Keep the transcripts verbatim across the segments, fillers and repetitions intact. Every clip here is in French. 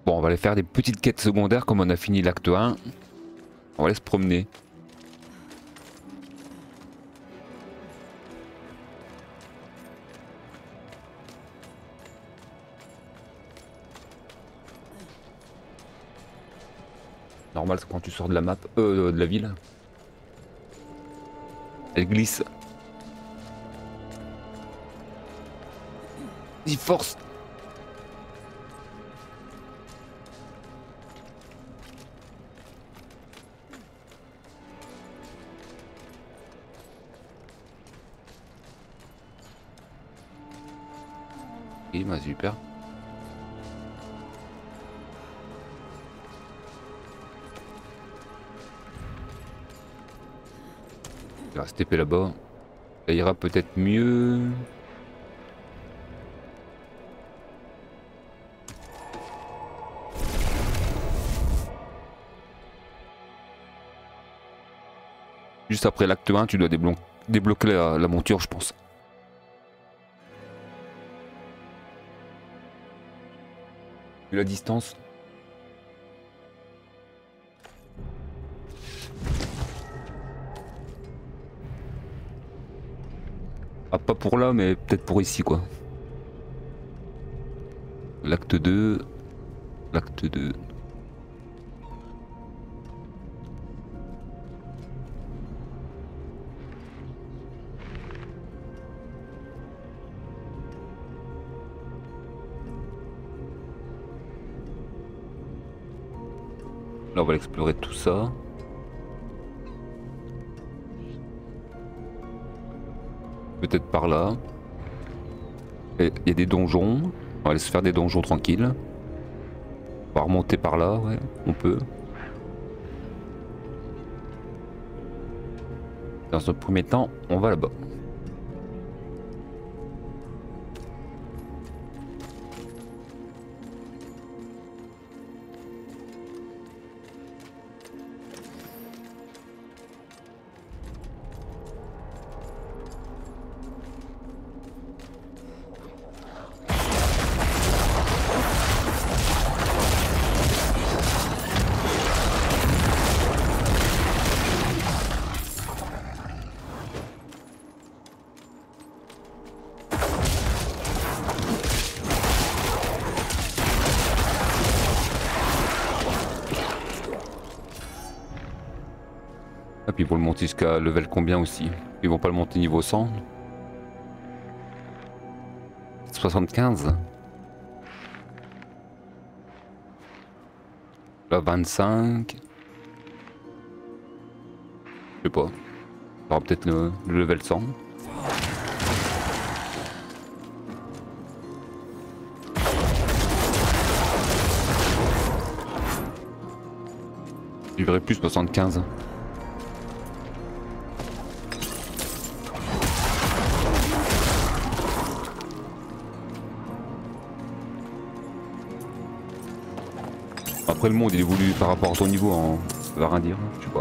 Bon, on va aller faire des petites quêtes secondaires comme on a fini l'acte un. On va aller se promener. Normal, c'est quand tu sors de la map, euh, de la ville. Elle glisse. Y force. Et bah super. Il va se taper là-bas. Ça ira peut-être mieux. Juste après l'acte un, tu dois déblo débloquer la, la monture, je pense. Vu la distance. Ah, pas pour là, mais peut-être pour ici, quoi. L'acte deux. L'acte deux. Là, on va explorer tout ça. Peut-être par là. Il y a des donjons. On va aller se faire des donjons tranquilles. On va remonter par là, ouais, on peut. Dans un premier temps, on va là-bas. Et puis ils vont le monter jusqu'à level combien aussi? Ils vont pas le monter niveau cent? soixante-quinze? Là vingt-cinq? Je sais pas. Il y aura peut-être le, le level cent. Je verrai plus soixante-quinze. Après le monde il évolue par rapport à ton niveau, hein. Ça va rien dire, je sais pas.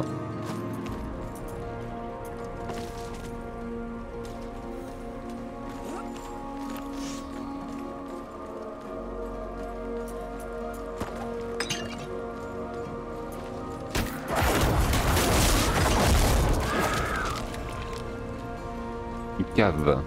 Une cave.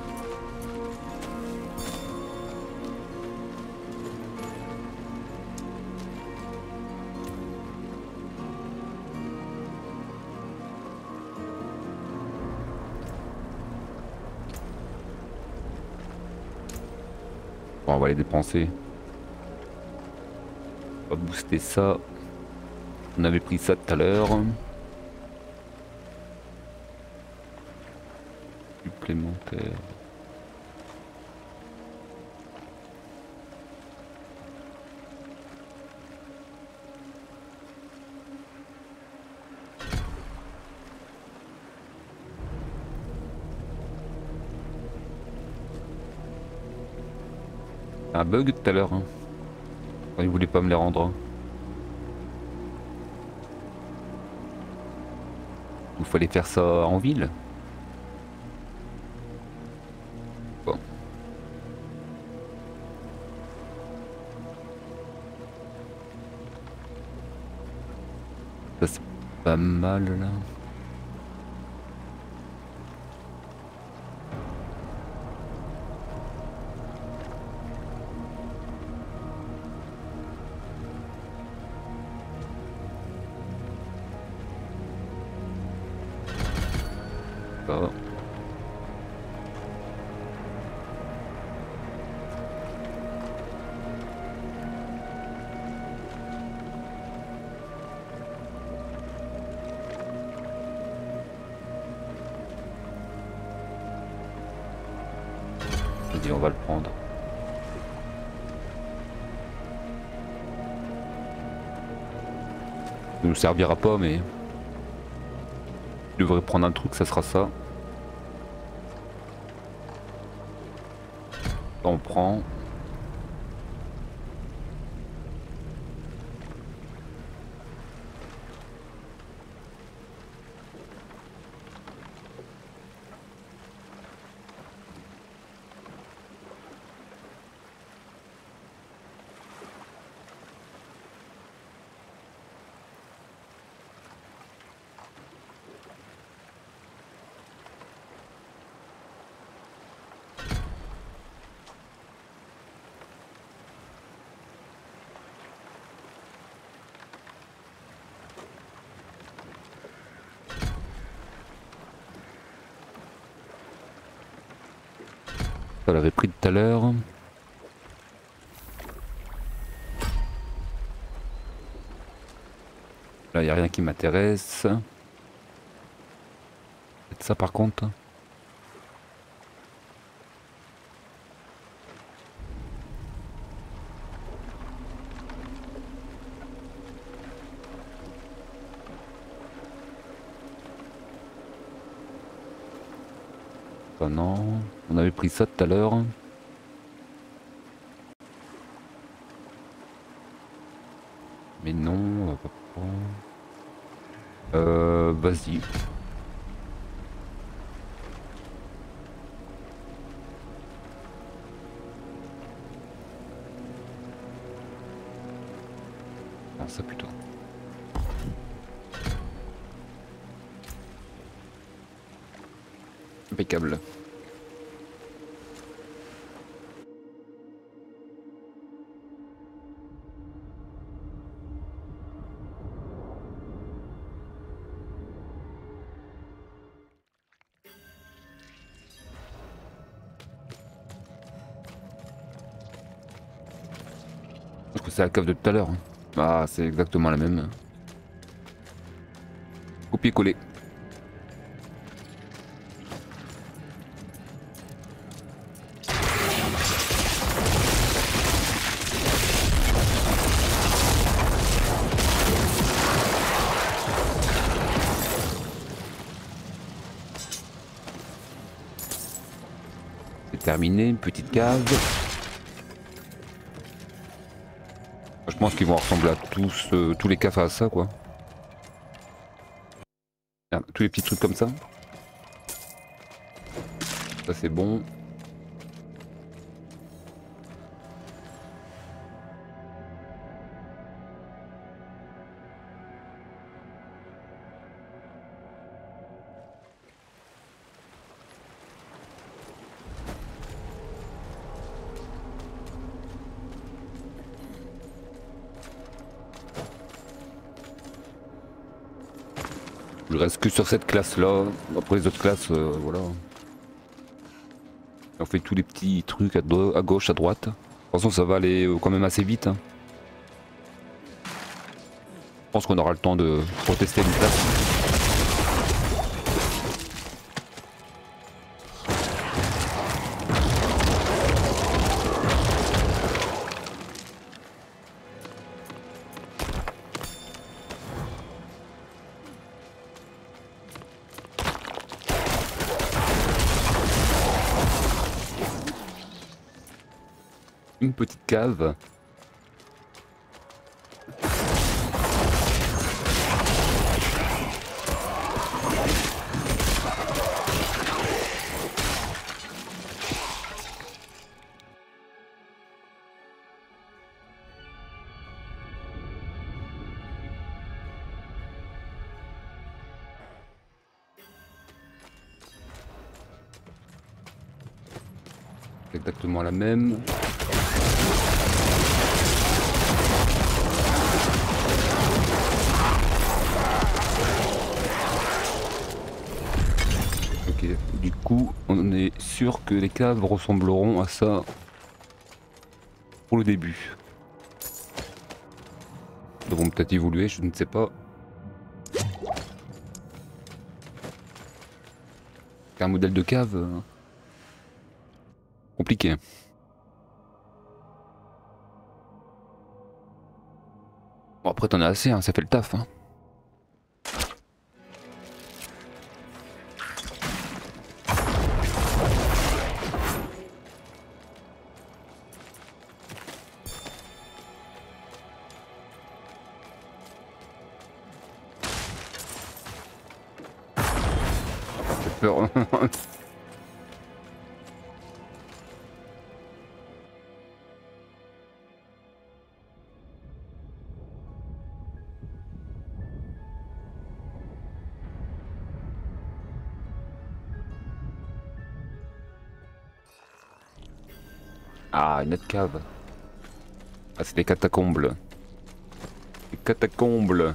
Bon, on va les dépenser. On va booster ça. On avait pris ça tout à l'heure. Supplémentaire. Un bug tout à l'heure. Hein. Il voulait pas me les rendre. Il fallait faire ça en ville. Bon. Ça c'est pas mal là. Ça. Je dis on va le prendre. Ça nous servira pas mais je devrais prendre un truc, ça sera ça. On prend. Ça l'avait pris tout à l'heure. Là, il n'y a rien qui m'intéresse. C'est ça par contre. Ah non, on avait pris ça tout à l'heure. Mais non, on va pas prendre. Euh, vas-y. Ah, ça plutôt. Impeccable. Je pense que c'est la cave de tout à l'heure. Ah, c'est exactement la même. Copier-coller. C'est terminé, une petite cave. Je pense qu'ils vont ressembler à tous, euh, tous les caves à ça quoi. Regarde, tous les petits trucs comme ça. Ça c'est bon. Je reste que sur cette classe là. Après les autres classes, euh, voilà. On fait tous les petits trucs à, à gauche, à droite. De toute façon ça va aller euh, quand même assez vite. Hein. Je pense qu'on aura le temps de retester une classe. Une petite cave. exactement la même. Ok, du coup, on est sûr que les caves ressembleront à ça pour le début. Ils vont peut-être évoluer, je ne sais pas. Un modèle de cave euh, compliqué. Bon, après t'en as assez, hein, ça fait le taf. Hein. J'ai peur. Ah, une autre cave. Ah, c'est des catacombes. Des catacombes.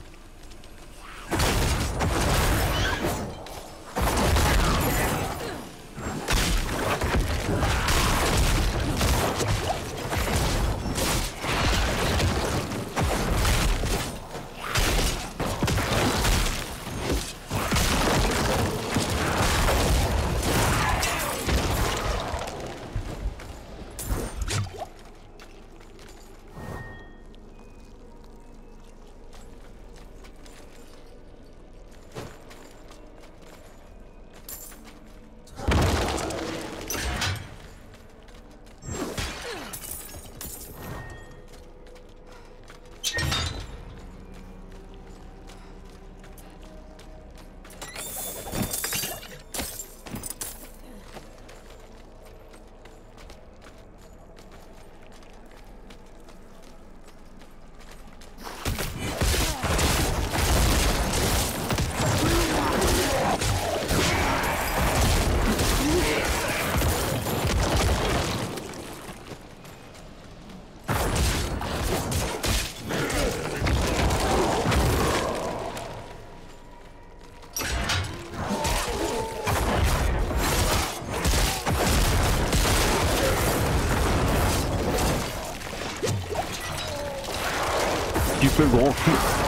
Tu fais le grand fou.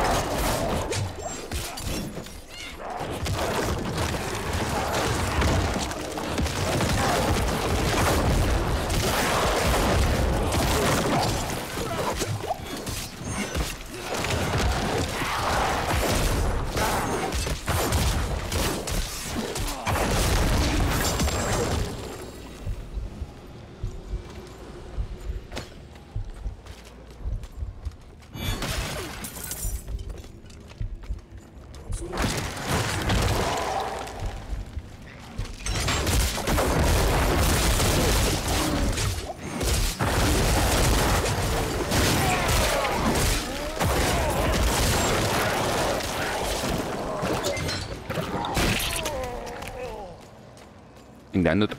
Il y en a un autre.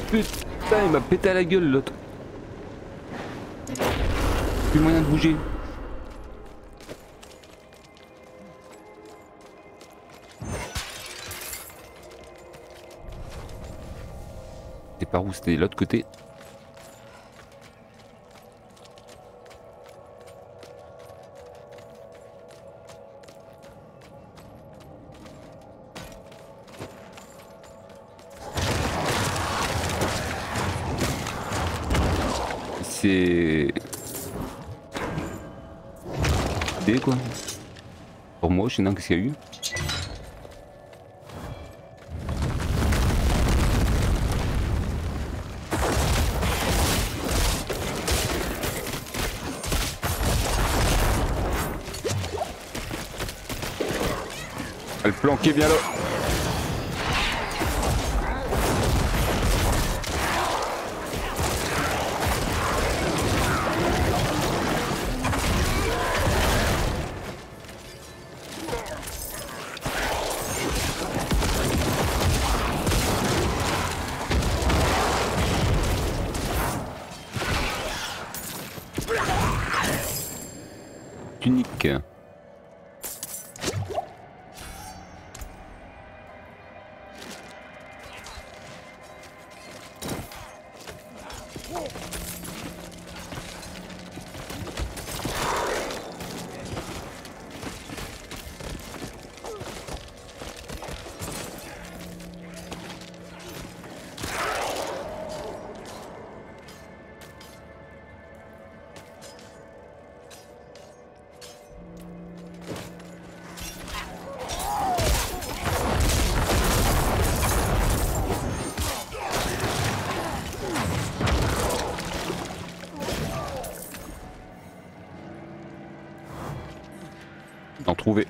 Putain, il m'a pété à la gueule l'autre. Plus moyen de bouger. C'était par où? C'était de l'autre côté. C'est... D quoi. Pour moi, je sais pas qu'est-ce qu'il y a eu. Elle planquait bien là. Unique. D'en trouver.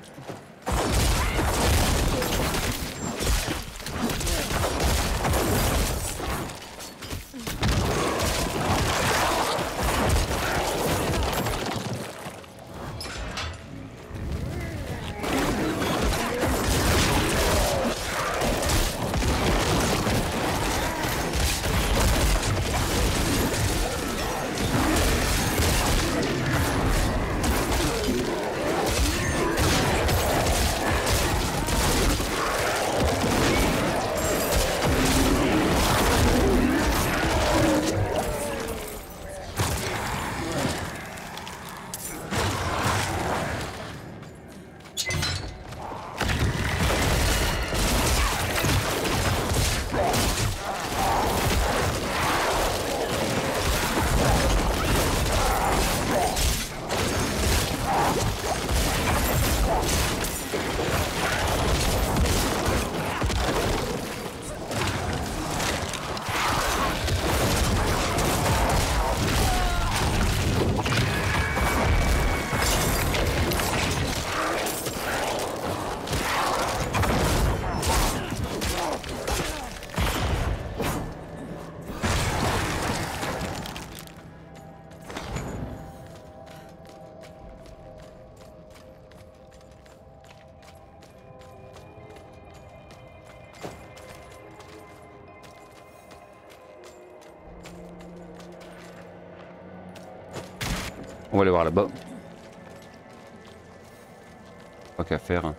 On va aller voir là-bas. Pas qu'à faire.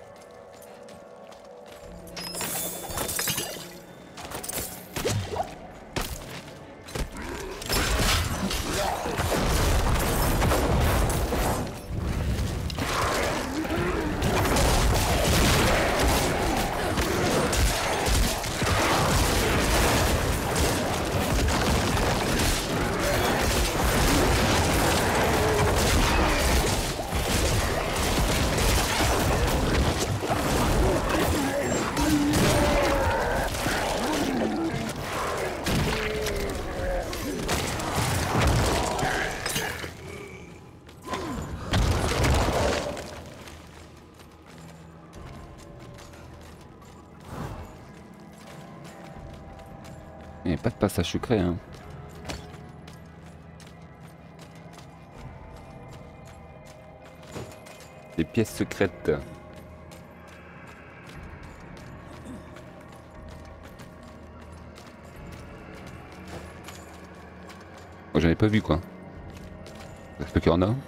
Il n'y a pas de passage secret, hein. Des pièces secrètes. Moi j'en ai pas vu quoi. Ça se peut qu'il y en a.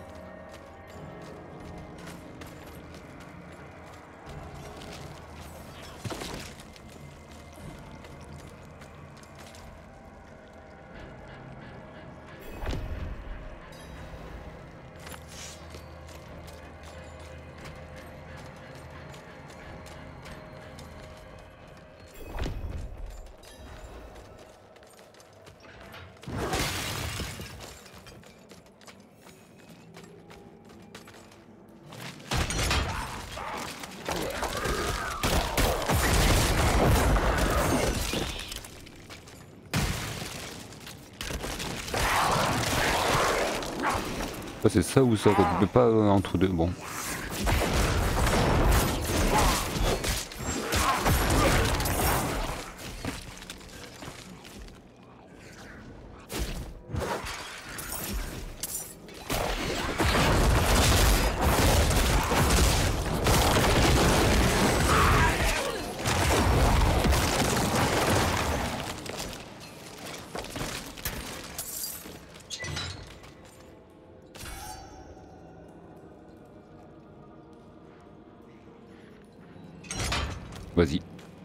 C'est ça ou ça, quoi. Tu peux pas euh, entre deux, bon. Vas-y.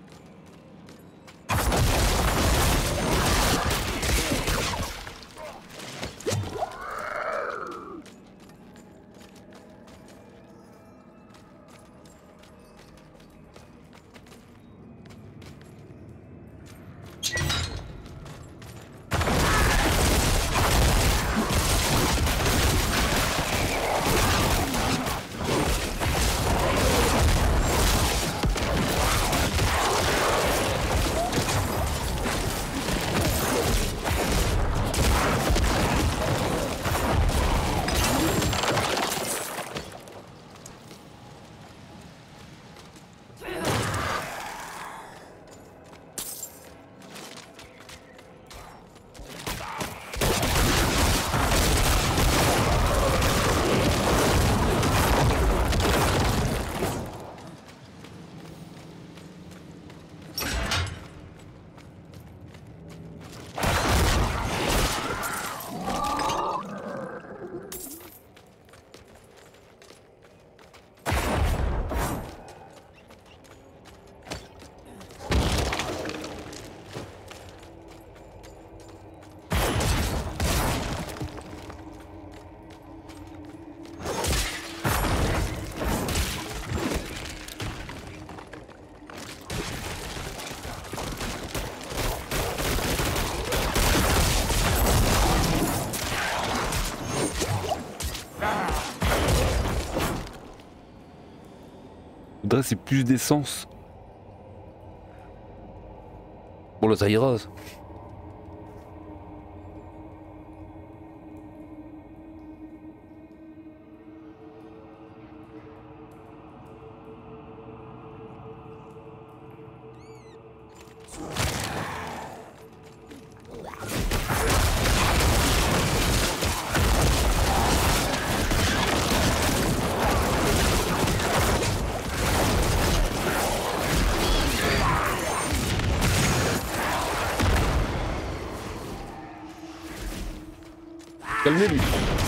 Faudrait c'est plus d'essence. Bon là ça ira. Calmez-lui.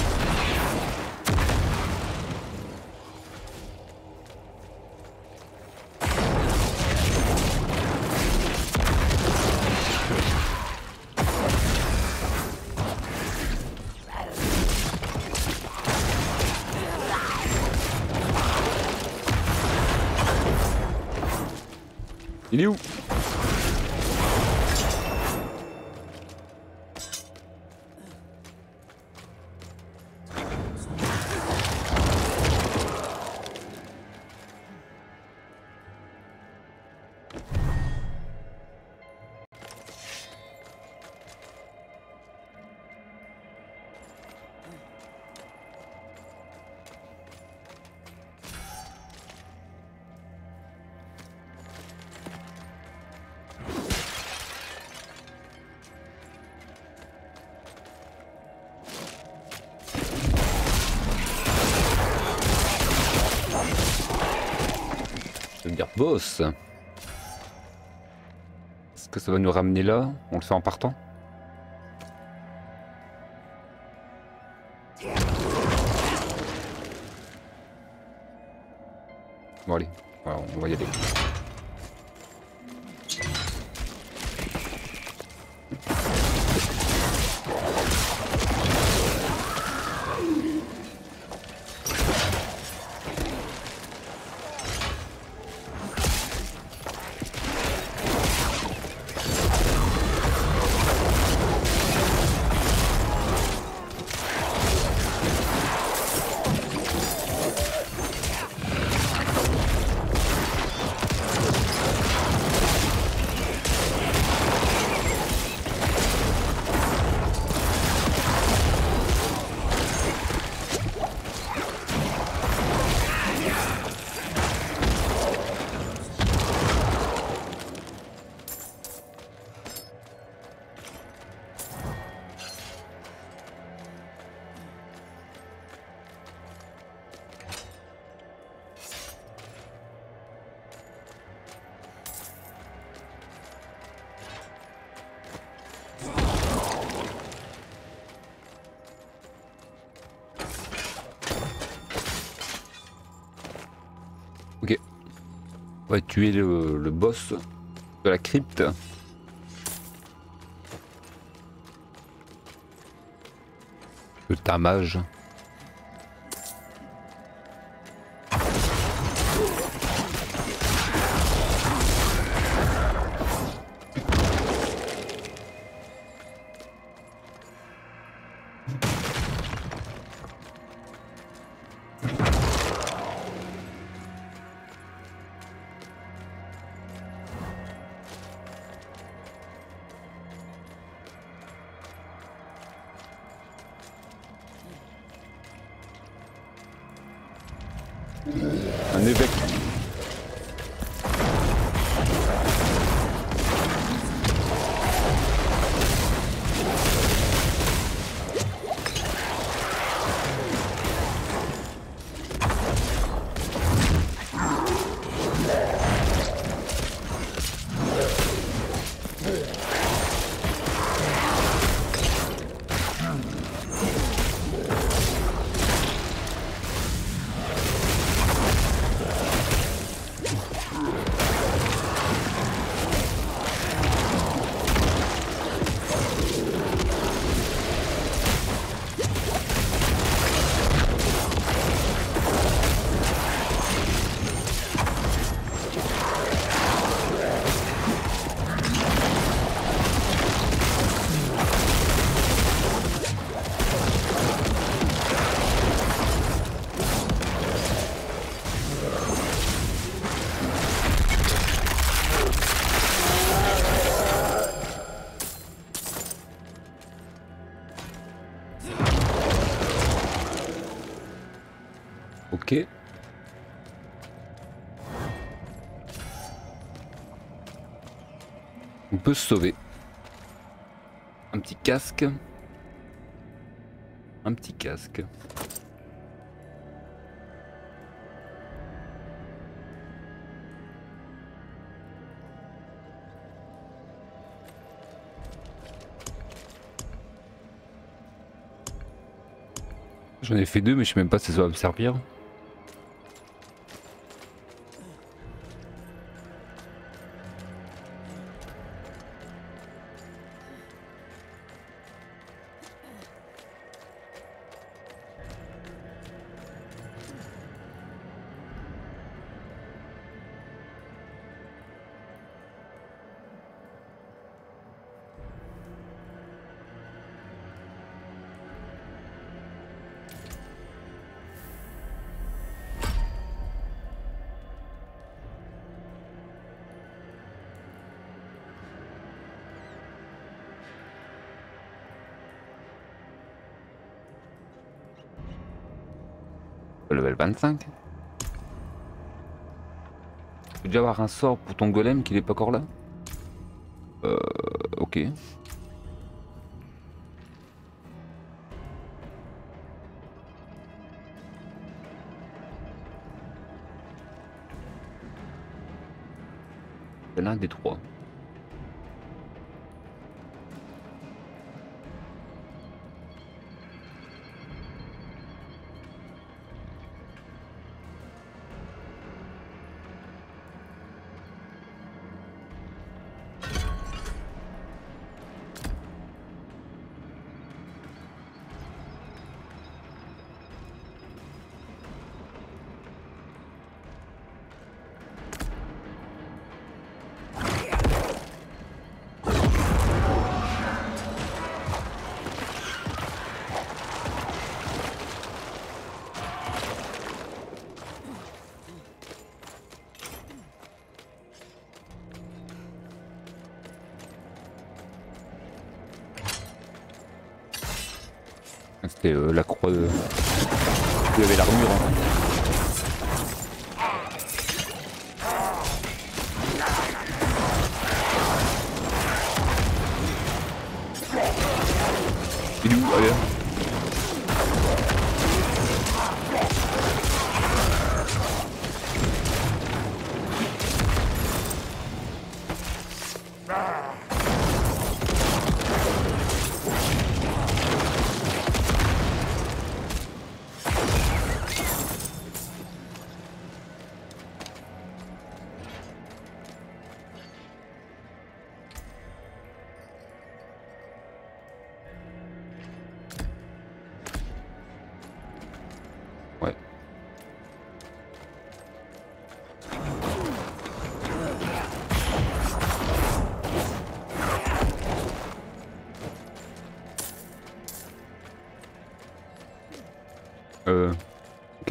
Il est où? Je veux dire boss. Est-ce que ça va nous ramener là? On le fait en partant? Bon allez, voilà, on va y aller. Ok. On va tuer le, le boss de la crypte. Le tamage. Un évêque. Ok. On peut se sauver. Un petit casque. Un petit casque. J'en ai fait deux mais je sais même pas si ça va me servir. Level vingt-cinq. Tu peux déjà avoir un sort pour ton golem qui n'est pas encore là. Euh, ok. C'est l'un des trois. C'était euh, la croix de... Il y avait l'armure. Hein. Il est où? Allez. Ouais. Euh... Ok.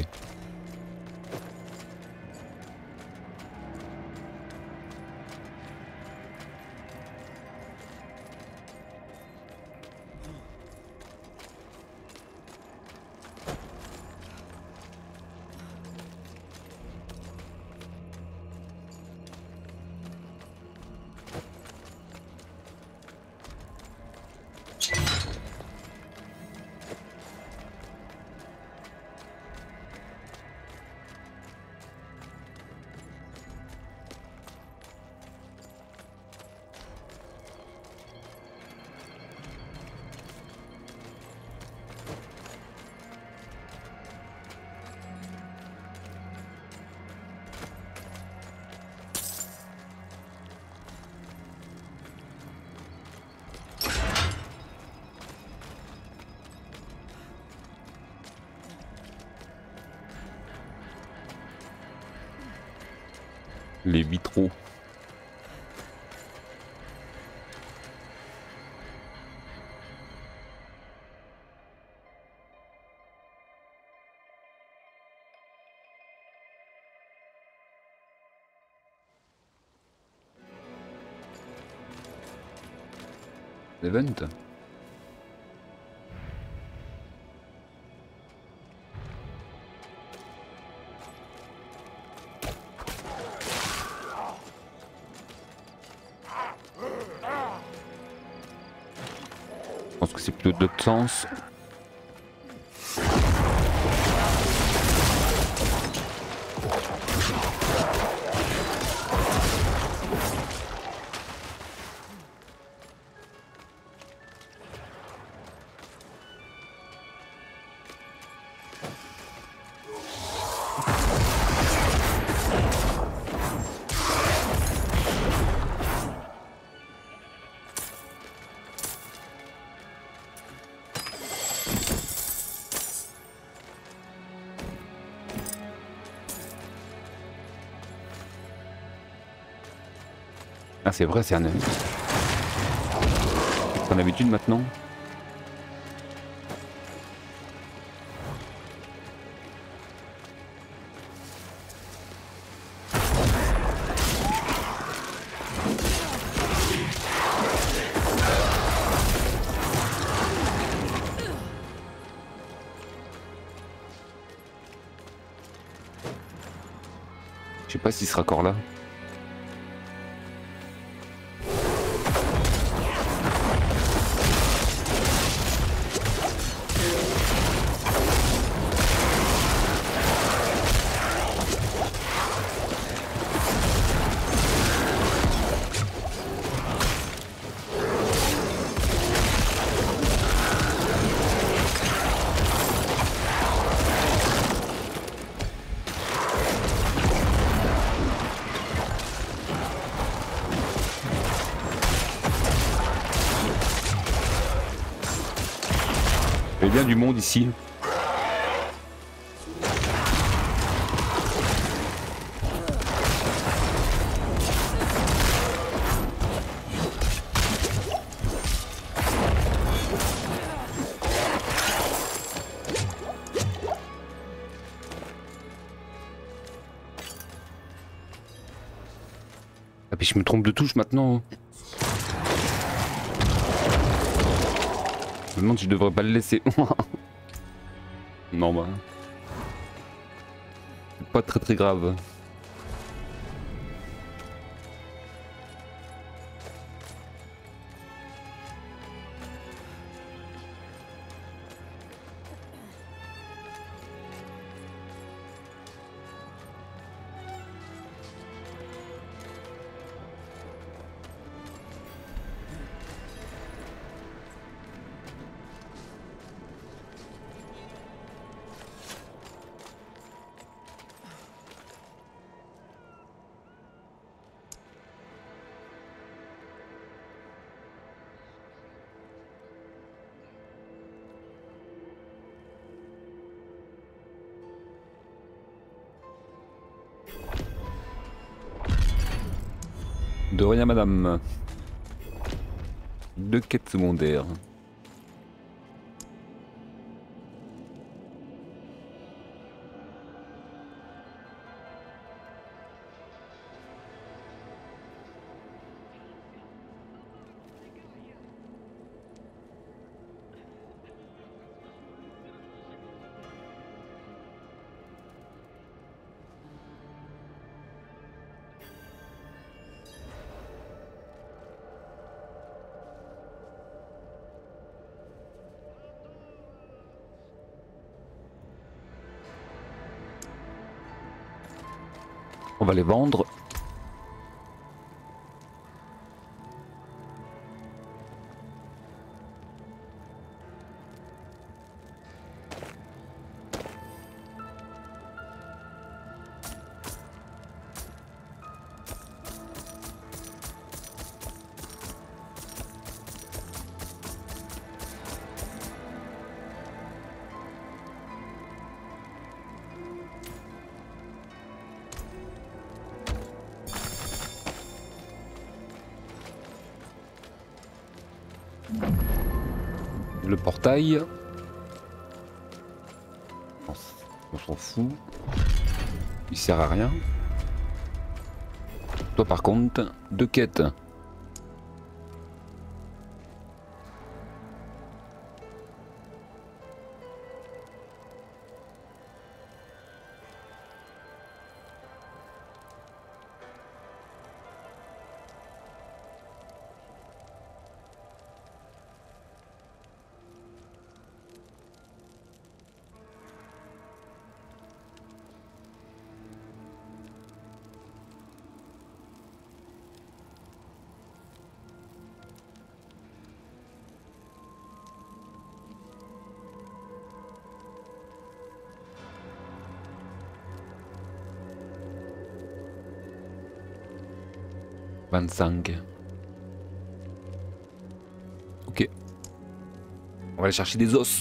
Les vitraux. Event. Je pense que c'est plutôt d'autres sens. Ah c'est vrai, c'est un... C'est une habitude maintenant. Je sais pas s'il sera encore là. Il y a bien du monde ici. Ah puis je me trompe de touche maintenant. Je me demande si je devrais pas le laisser. Non bah. C'est pas très très grave. De rien madame. Deux quêtes secondaires. On va les vendre. Le portail. On s'en fout. Il sert à rien. Toi par contre, deux quêtes. vingt-cinq. Ok. On va aller chercher des os.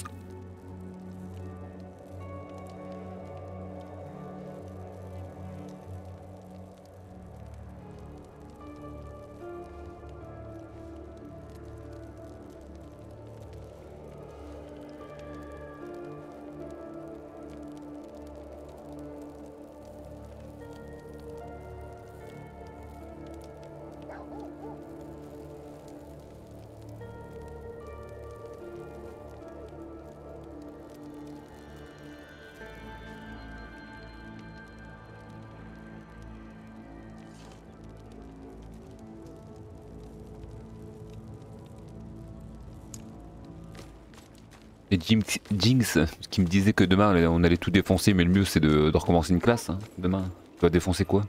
Et Jinx, Jinx qui me disait que demain on allait tout défoncer, mais le mieux c'est de, de recommencer une classe. Hein, demain, tu vas défoncer quoi?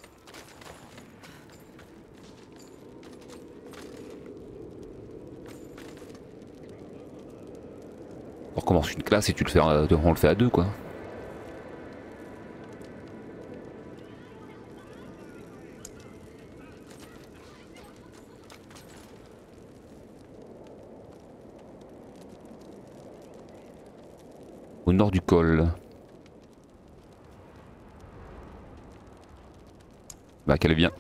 On recommence une classe et tu le fais, à- on le fait à deux quoi. Au nord du col. Bah qu'elle vient.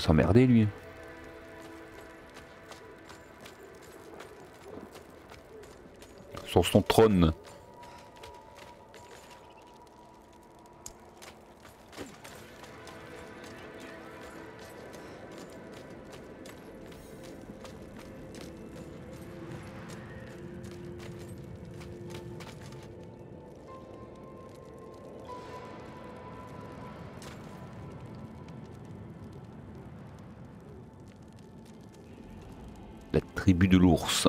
s'emmerder lui. Sur son trône. La tribu de l'ours.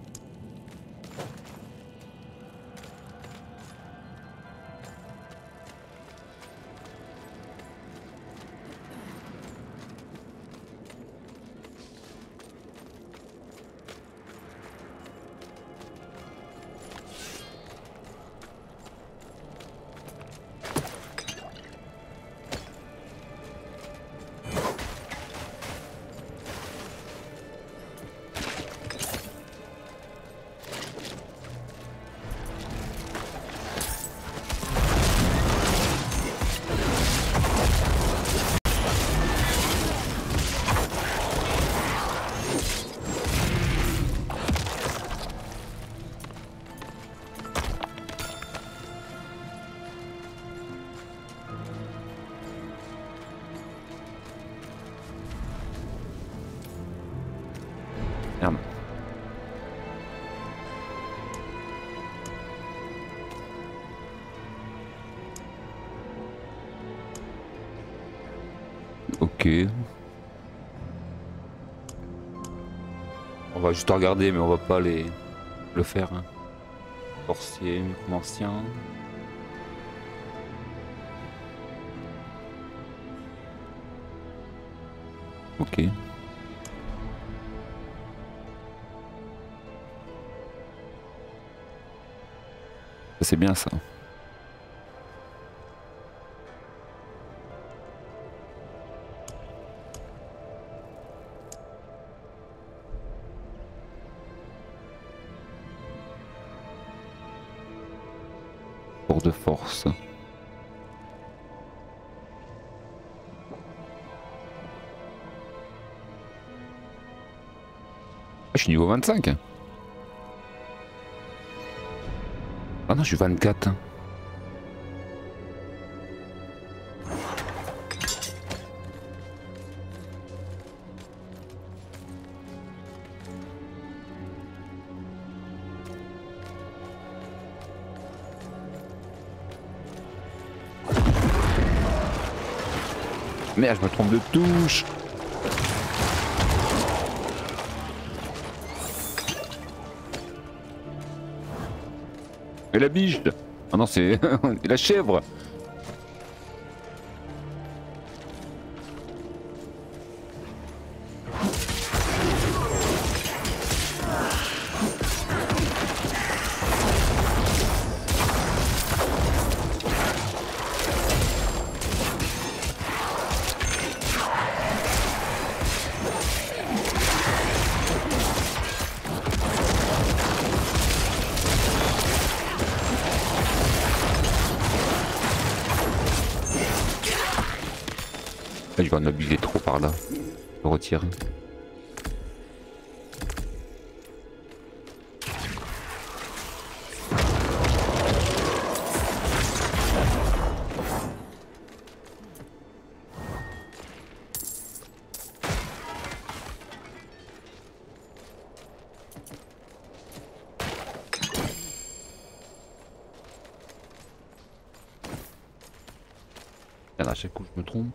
Merde. Ok. On va juste regarder, mais on va pas les le faire. Hein. Sorcier, ancien. Ok. C'est bien ça. Pour de force. Ah, je suis niveau vingt-cinq. Ah non, je suis vingt-quatre. Merde, je me trompe de touche. Et la biche. Ah non, c'est la chèvre. Là, je vais en abuser trop par là. Je retire. À chaque coup, je me trompe.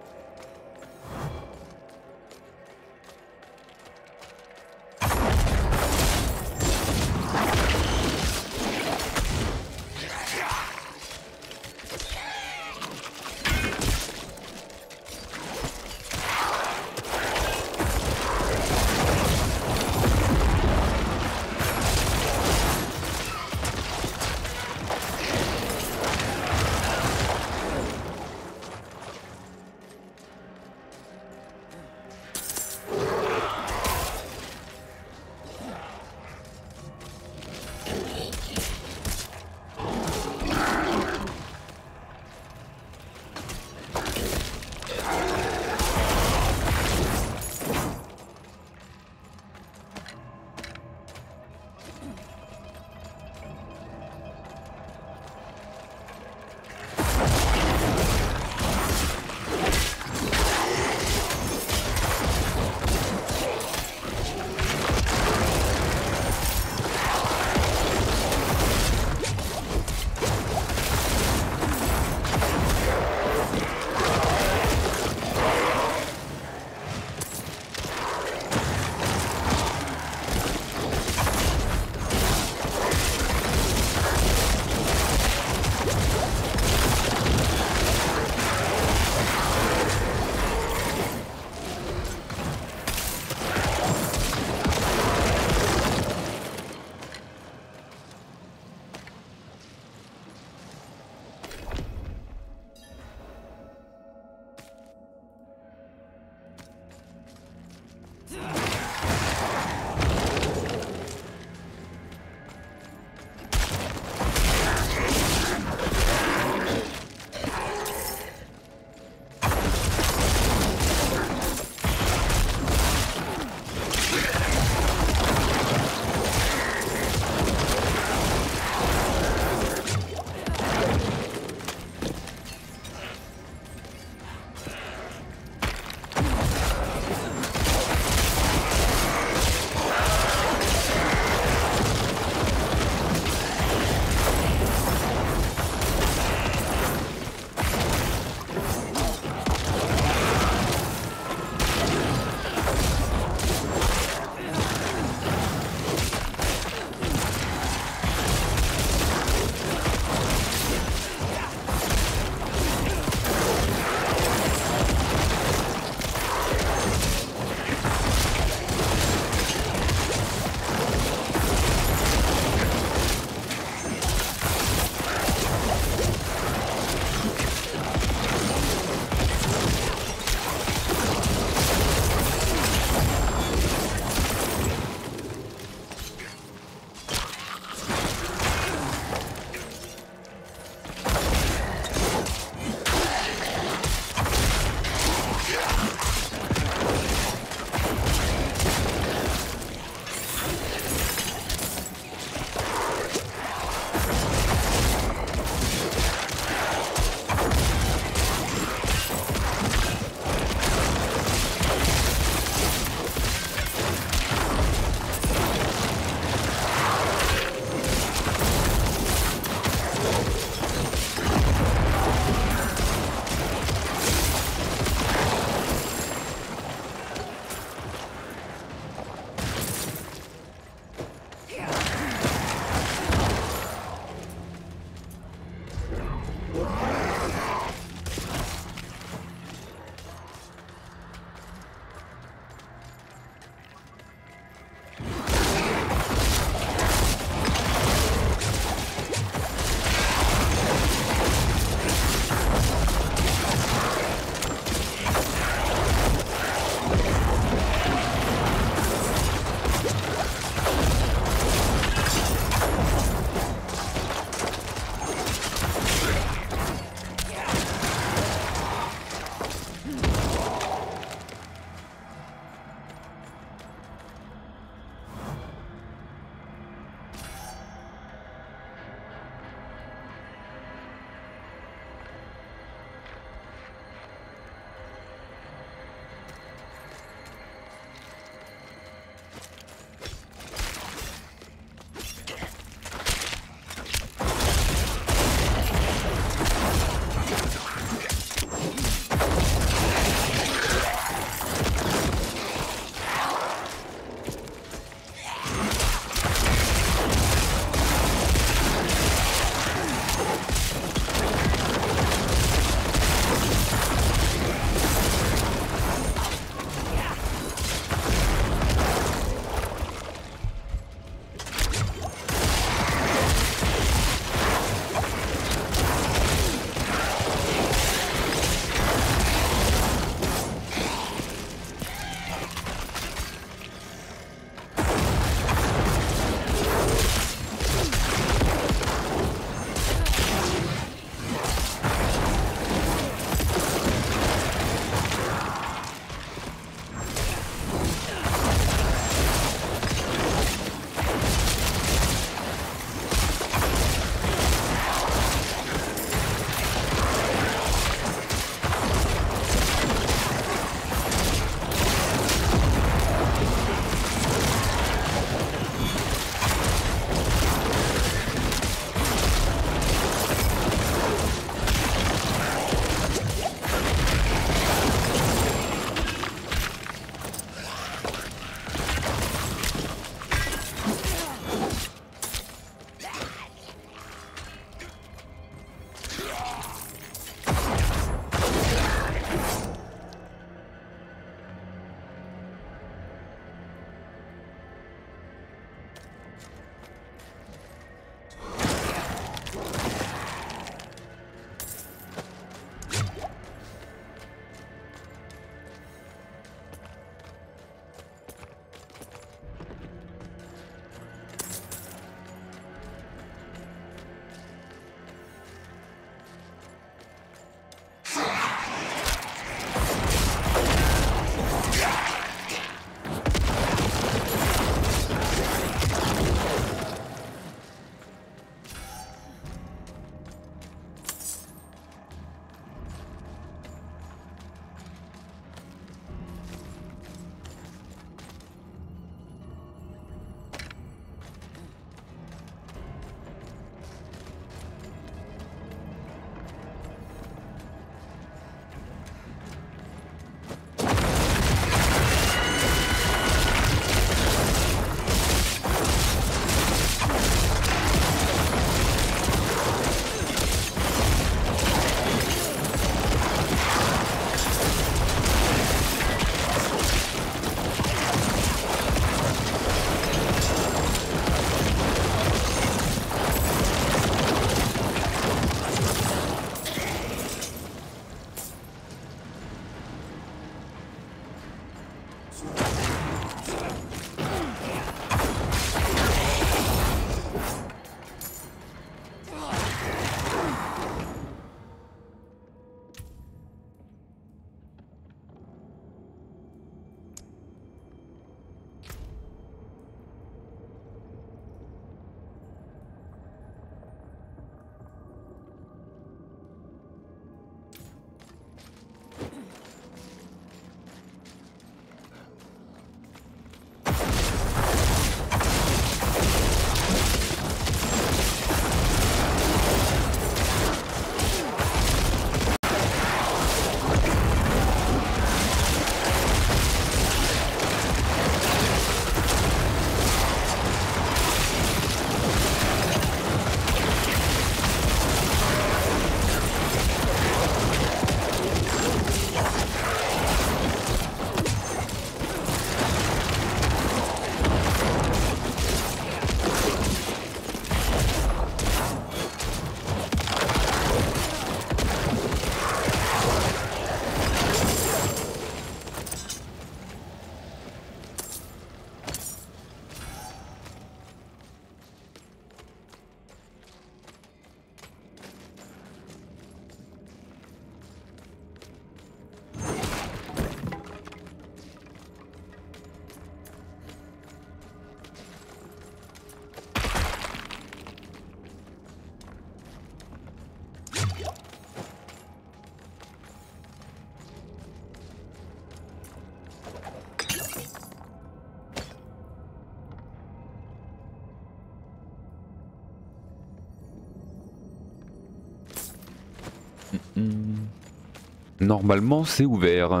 hum. Normalement c'est ouvert.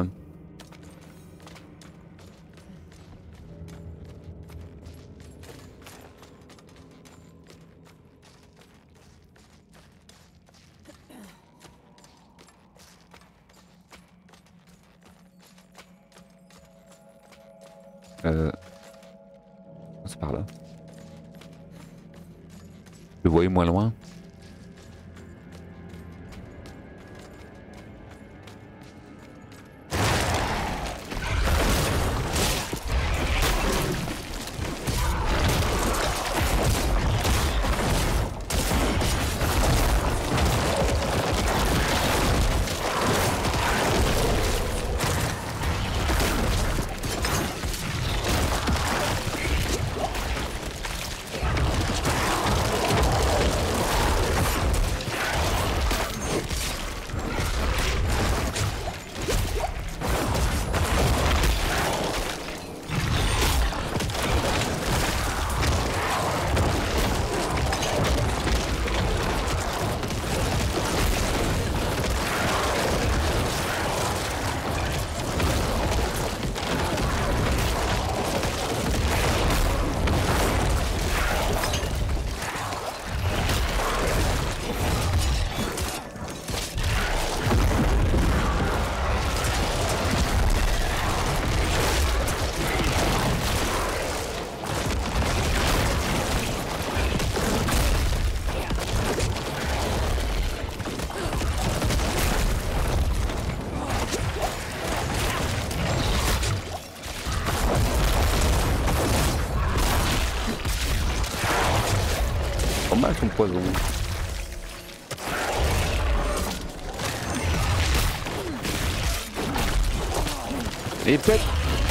Euh... C'est par là. Le voyez moins loin. Mal son poison. Et pète.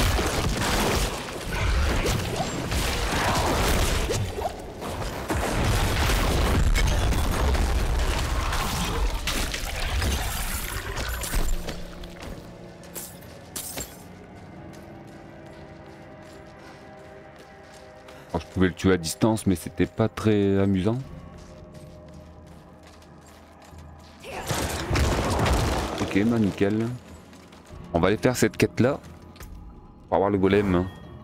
Alors, je pouvais le tuer à distance, mais c'était pas très amusant. Ok, bah nickel. On va aller faire cette quête là pour avoir le golem.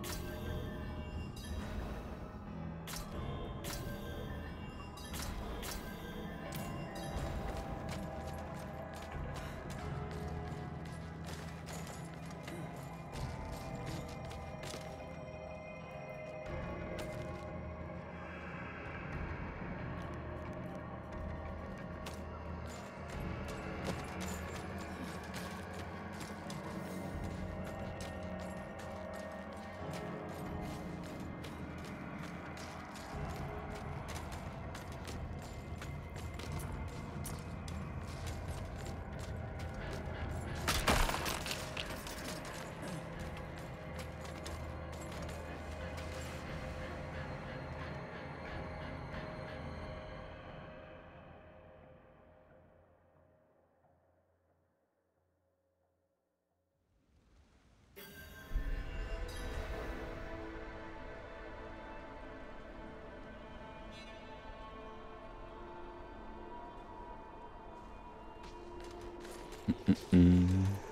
Mmh.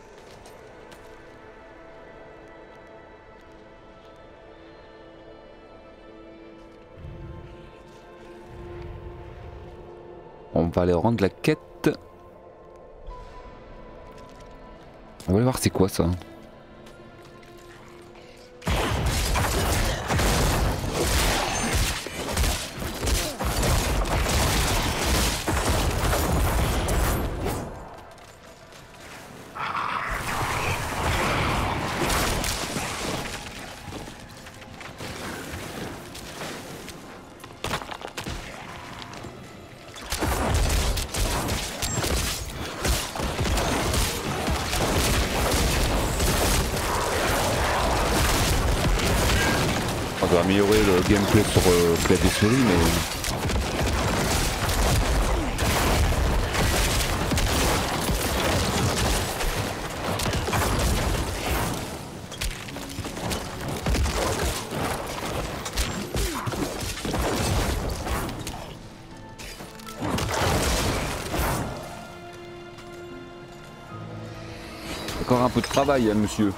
On va aller rendre la quête. On va aller voir c'est quoi ça. On va améliorer le gameplay sur euh, clavier souris, mais Encore un peu de travail, hein, monsieur.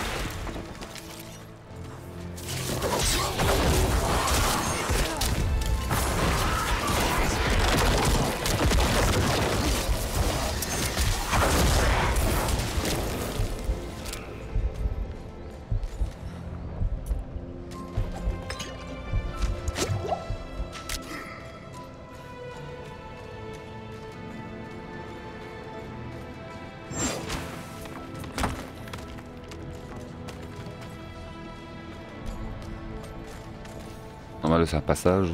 On va laisser un passage.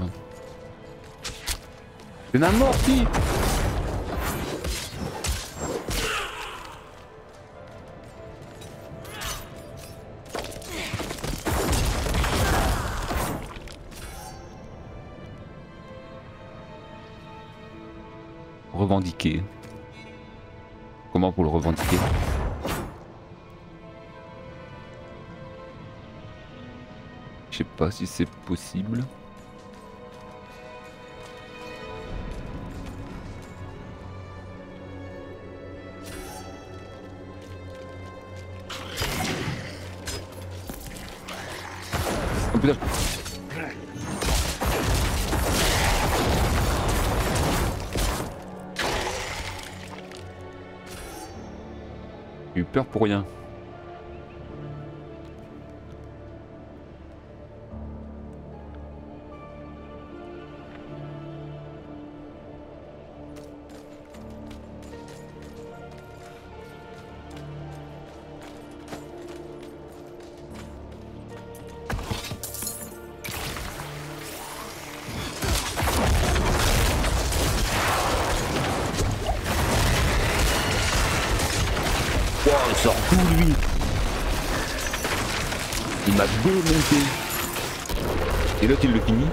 C'est un morti. Revendiquer. Comment pour le revendiquer? Je sais pas si c'est possible. Oh putain. J'ai eu peur pour rien. Il sort tout lui. Il m'a démonté. Et l'autre il le finit.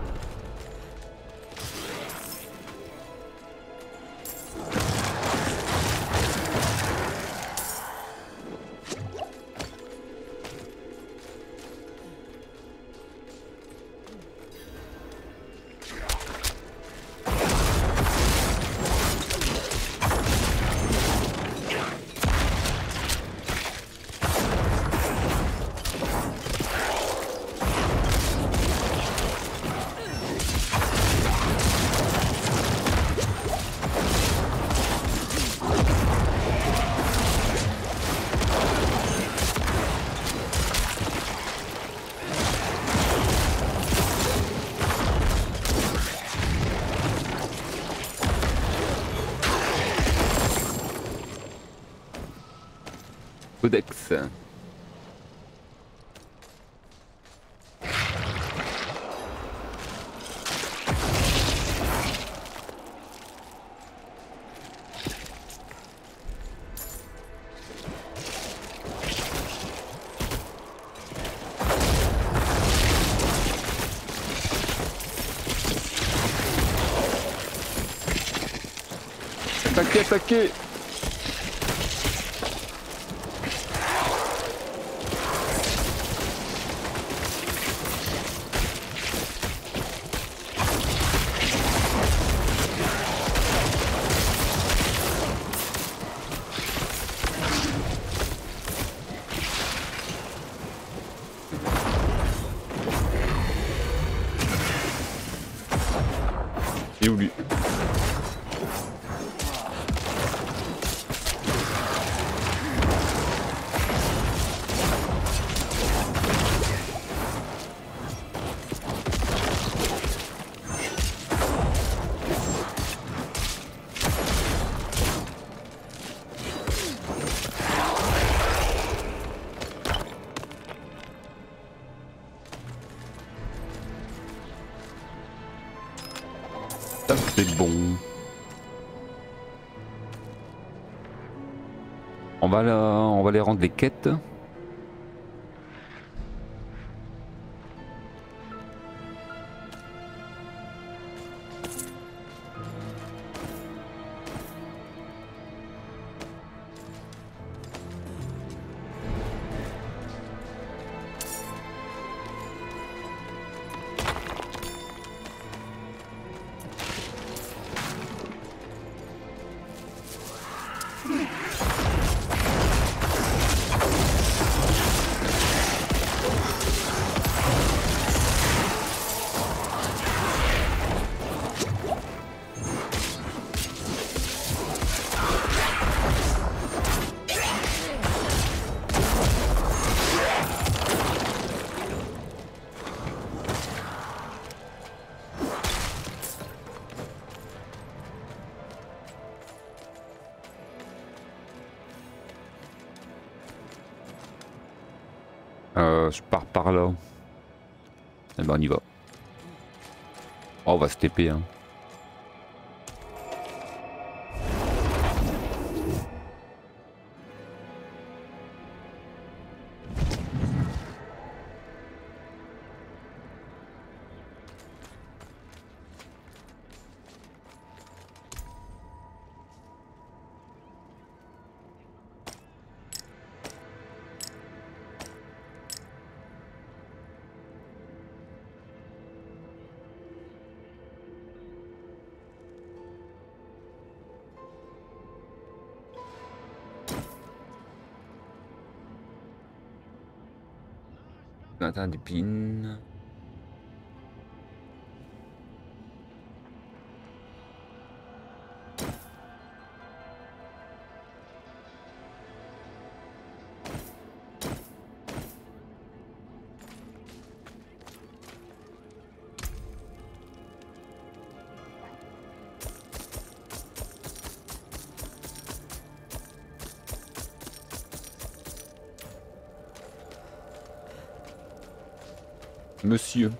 Codex. Attaquez, attaquez! Il est où lui? Ça c'est bon. On va, la... on va les rendre les quêtes. Euh, je pars par là. Eh ben on y va. Oh, on va se T P hein. Attends, des pins. Monsieur.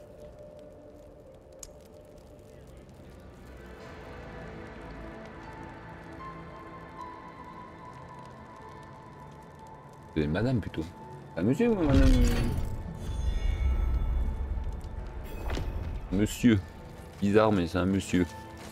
C'est madame plutôt. Ah, monsieur ou madame? Monsieur. Bizarre mais c'est un monsieur.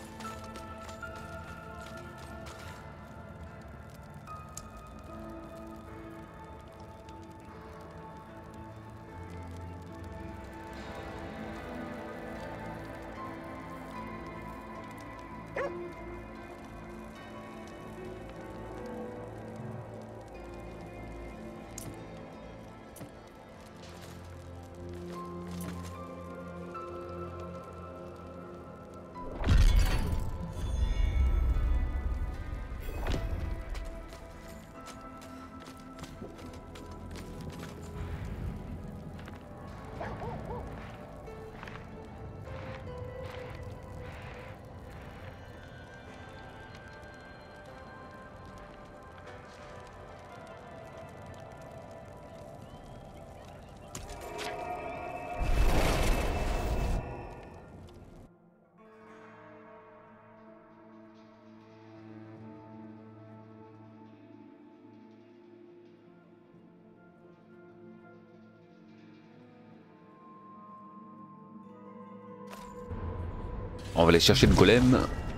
On va aller chercher le golem.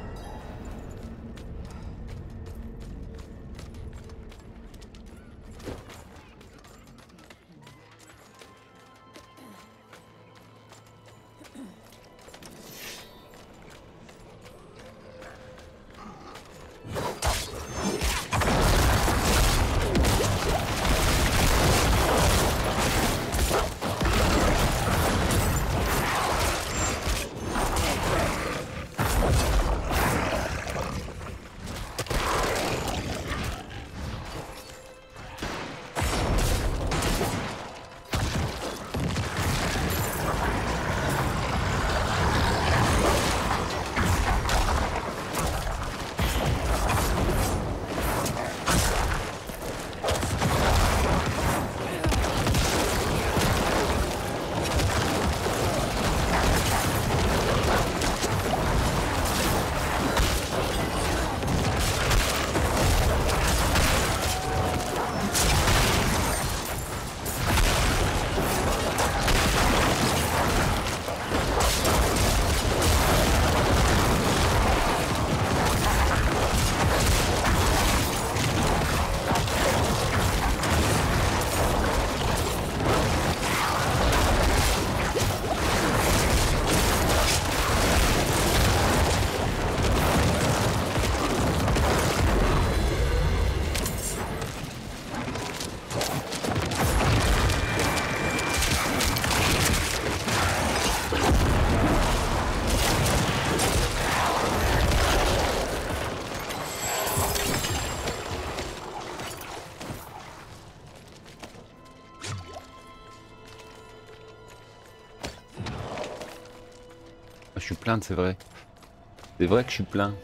Je suis plein, c'est vrai. C'est vrai que je suis plein.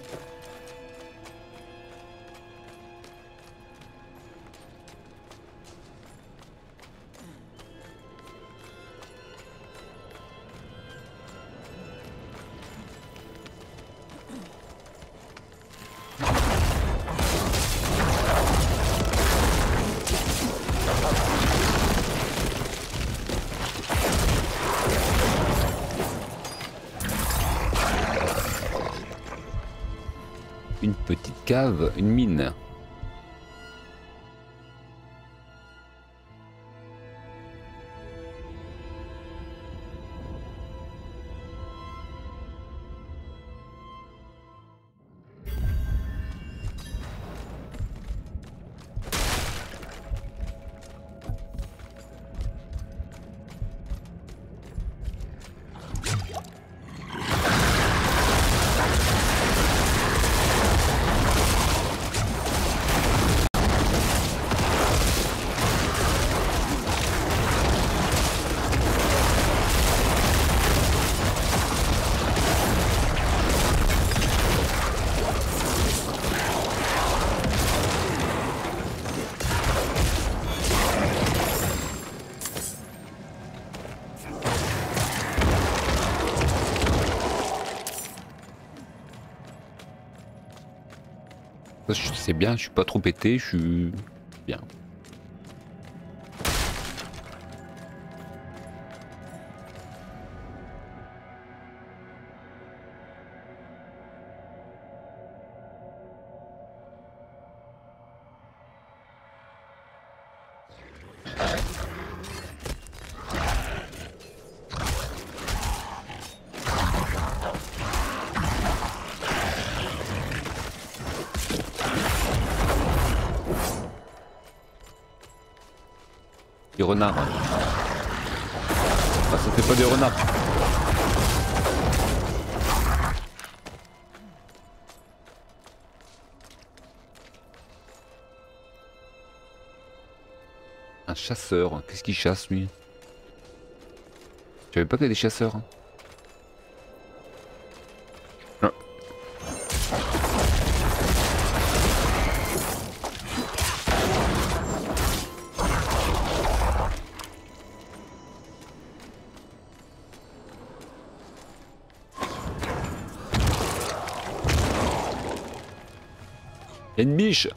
cave, une mine. C'est bien, je suis pas trop pété, je suis bien. Des renards. Ah, ça fait pas des renards. Un chasseur, qu'est-ce qu'il chasse lui? Je savais pas qu'il y a des chasseurs. Non. Il y a une biche.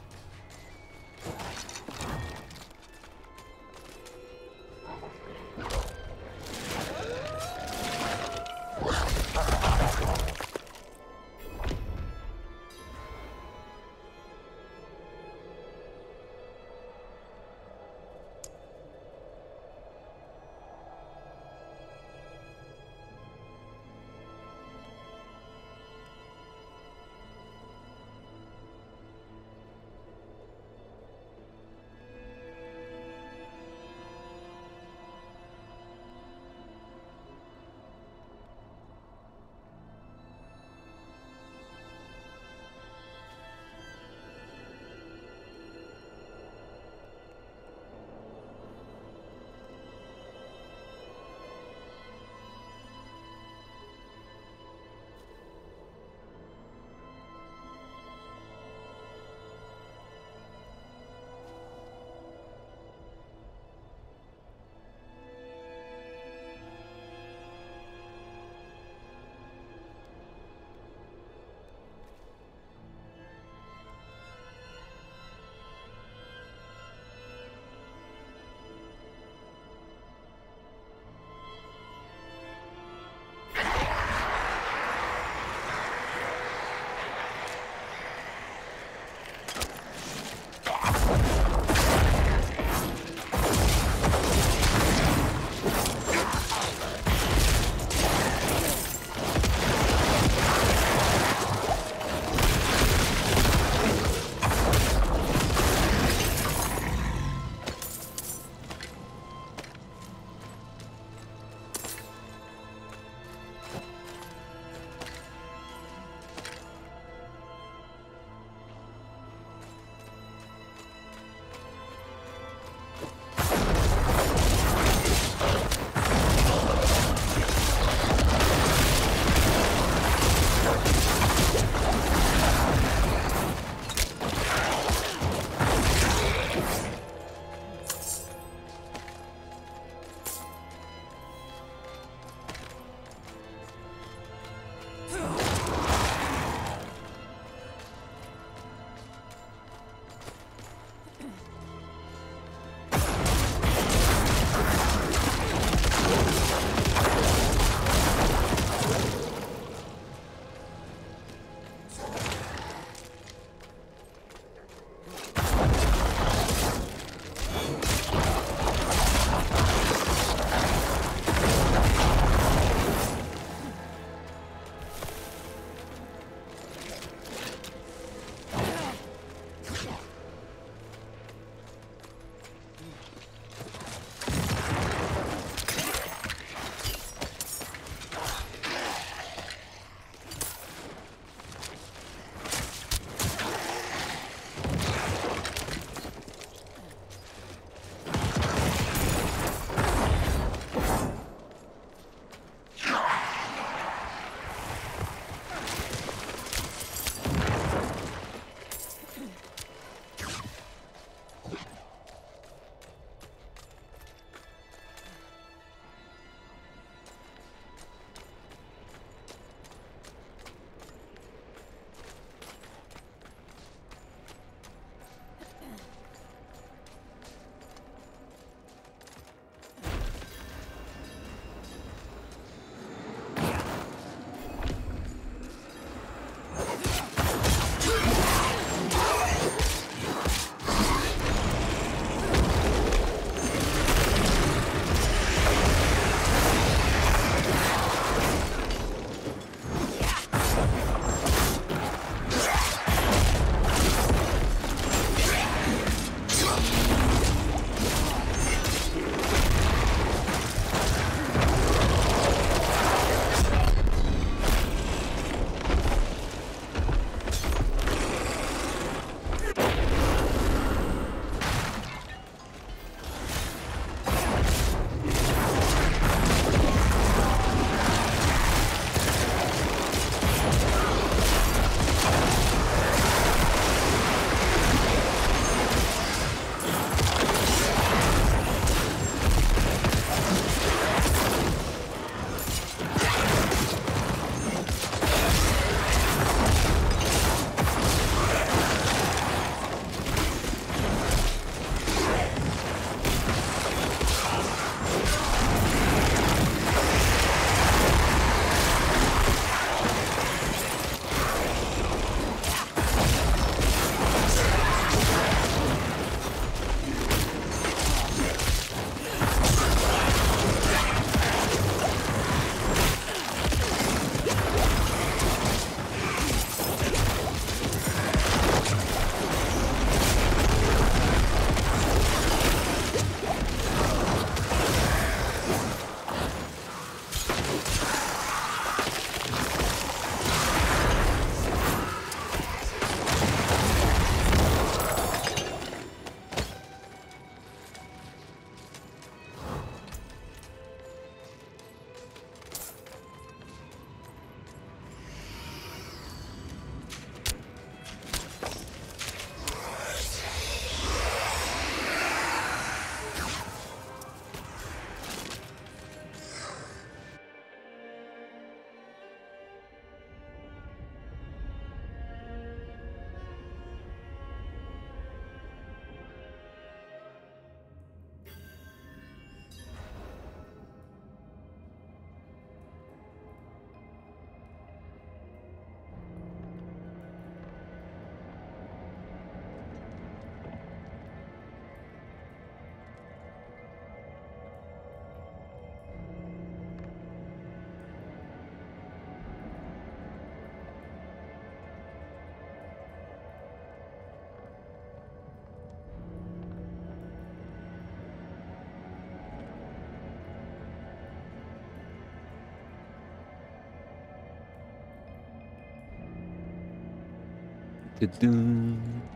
Tudum.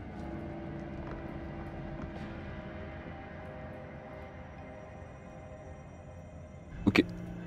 Ok.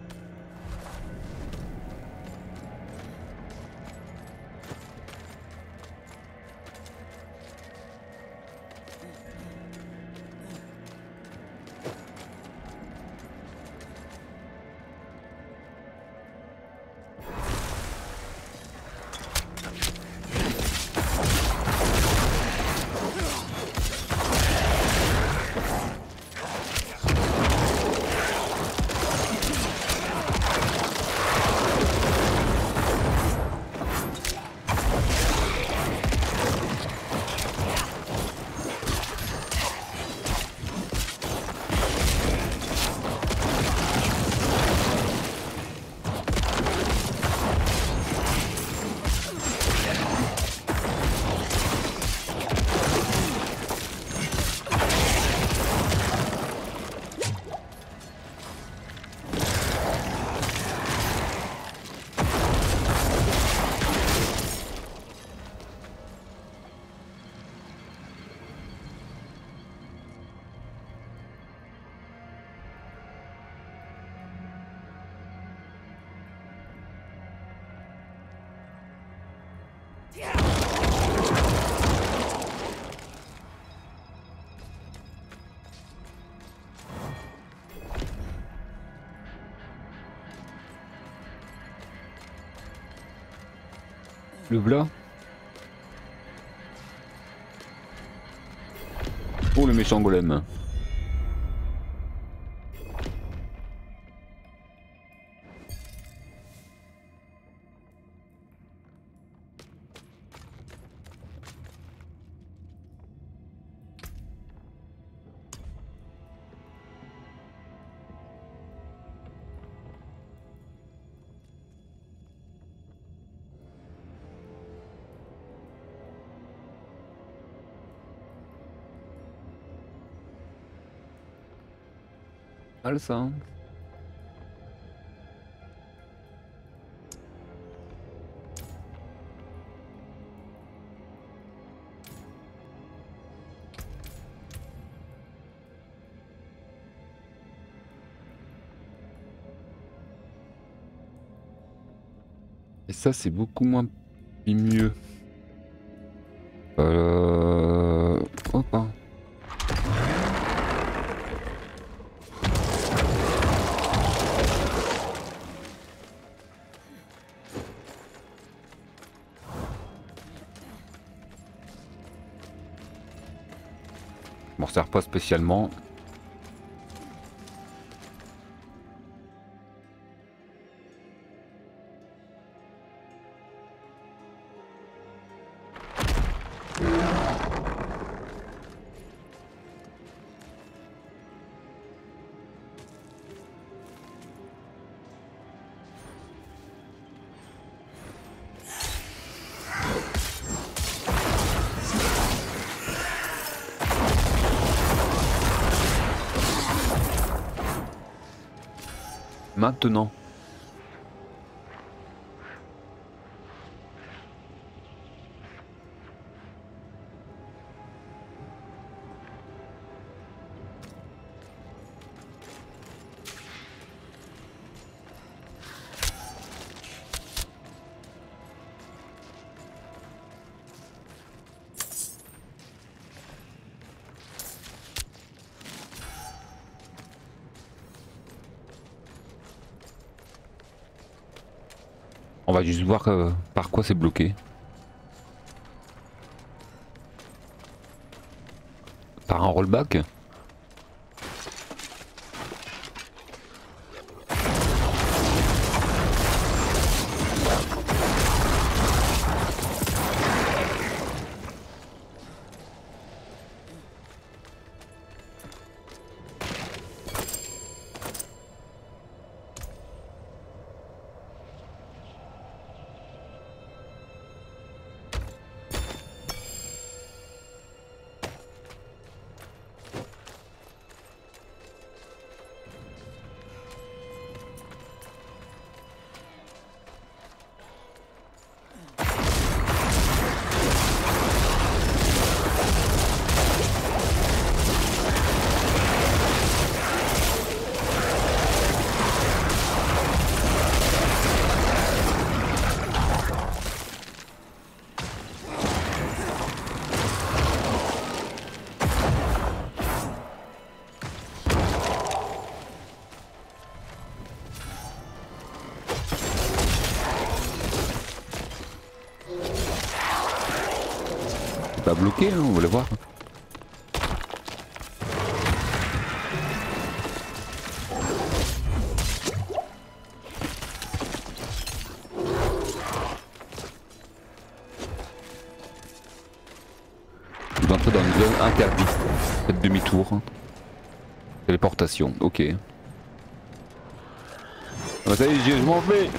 Le v'là. Oh le méchant golem. Mal ça. Hein. Et ça c'est beaucoup moins mieux. Euh... Hop, hein. Je m'en sers pas spécialement. Maintenant. On va juste voir euh, par quoi c'est bloqué. Par un rollback. pas bloqué, hein, on va le voir. Vous entrez dans une zone interdite. Faites demi-tour. Hein. Téléportation, ok. Ah, ça y est, je m'en vais.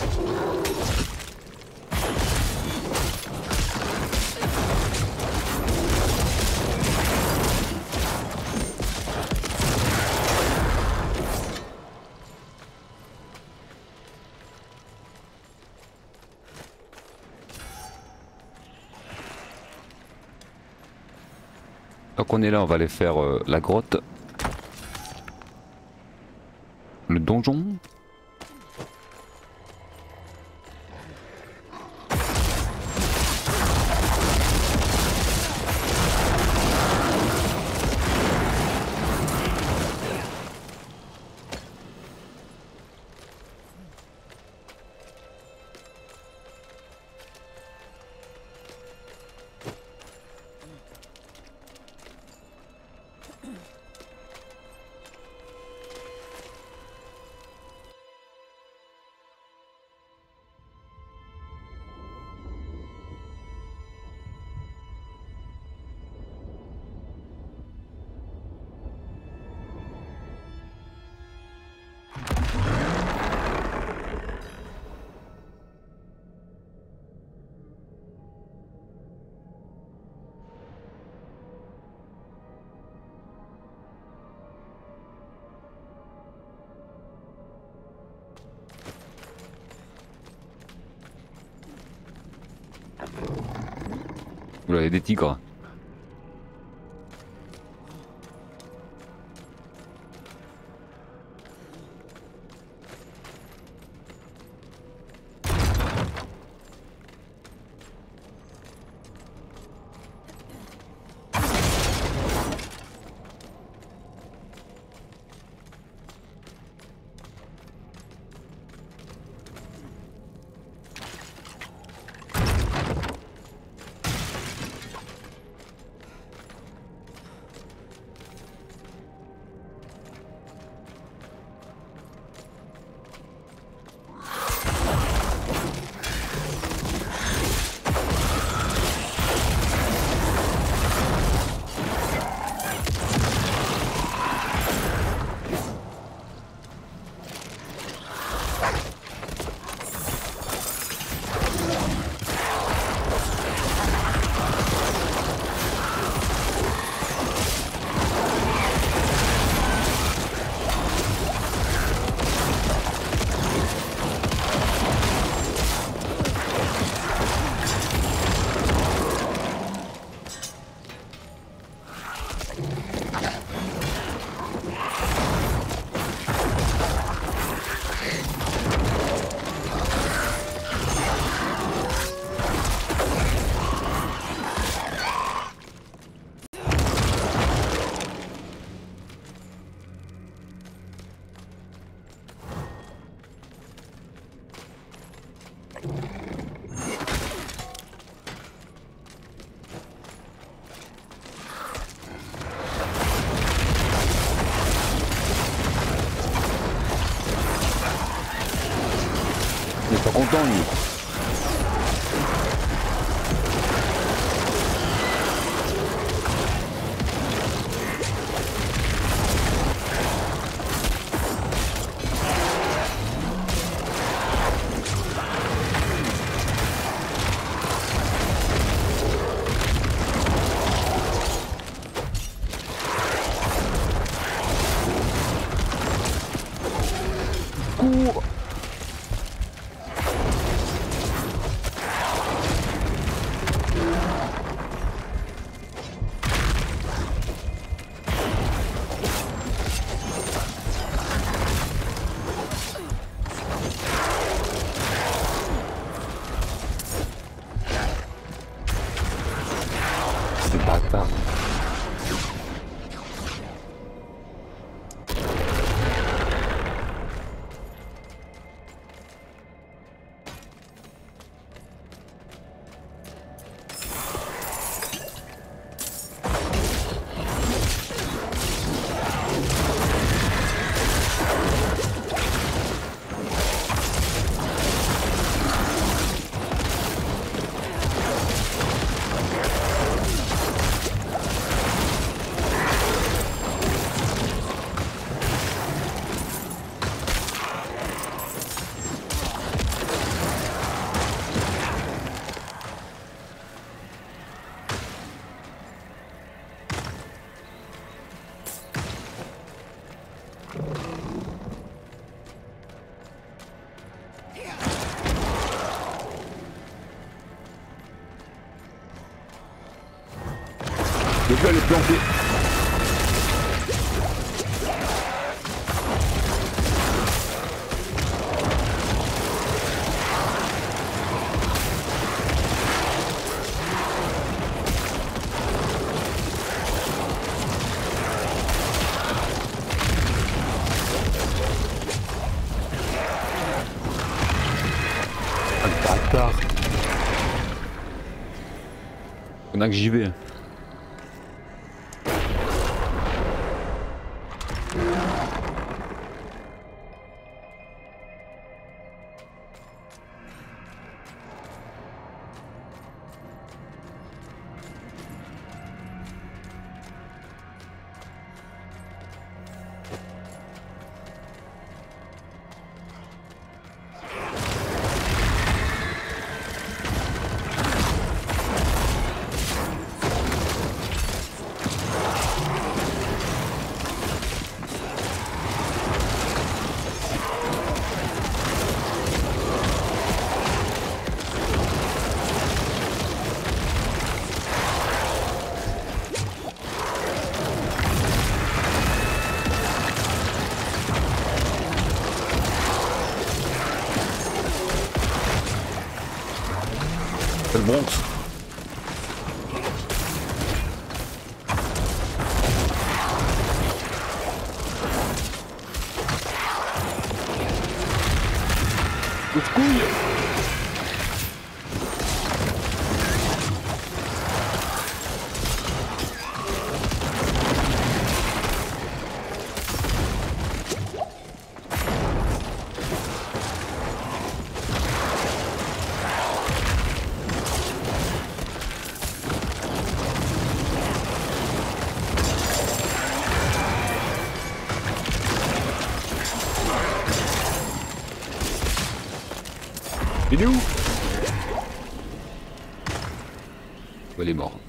Donc on est là, on va aller faire euh, la grotte. Le donjon. Vous avez des tigres. Il est pas content lui. Cours. C'est bâtard. vais aller planter. Ah, le bâtard. On a que j'y vais. C'est le Bronx. Ouf, couille. Il est où? Il est mort.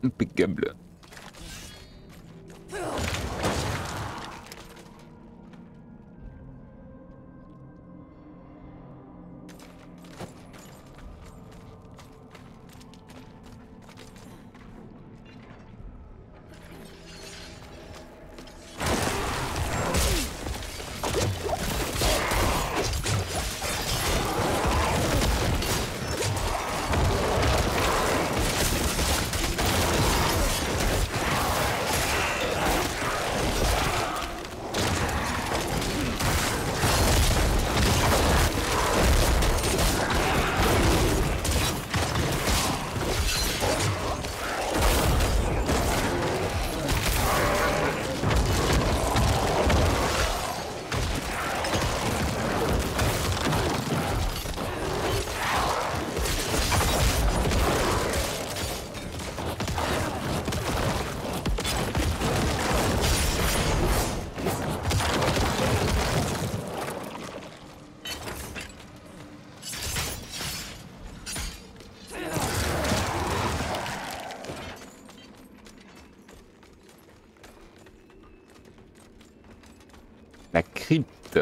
Impeccable. La crypte.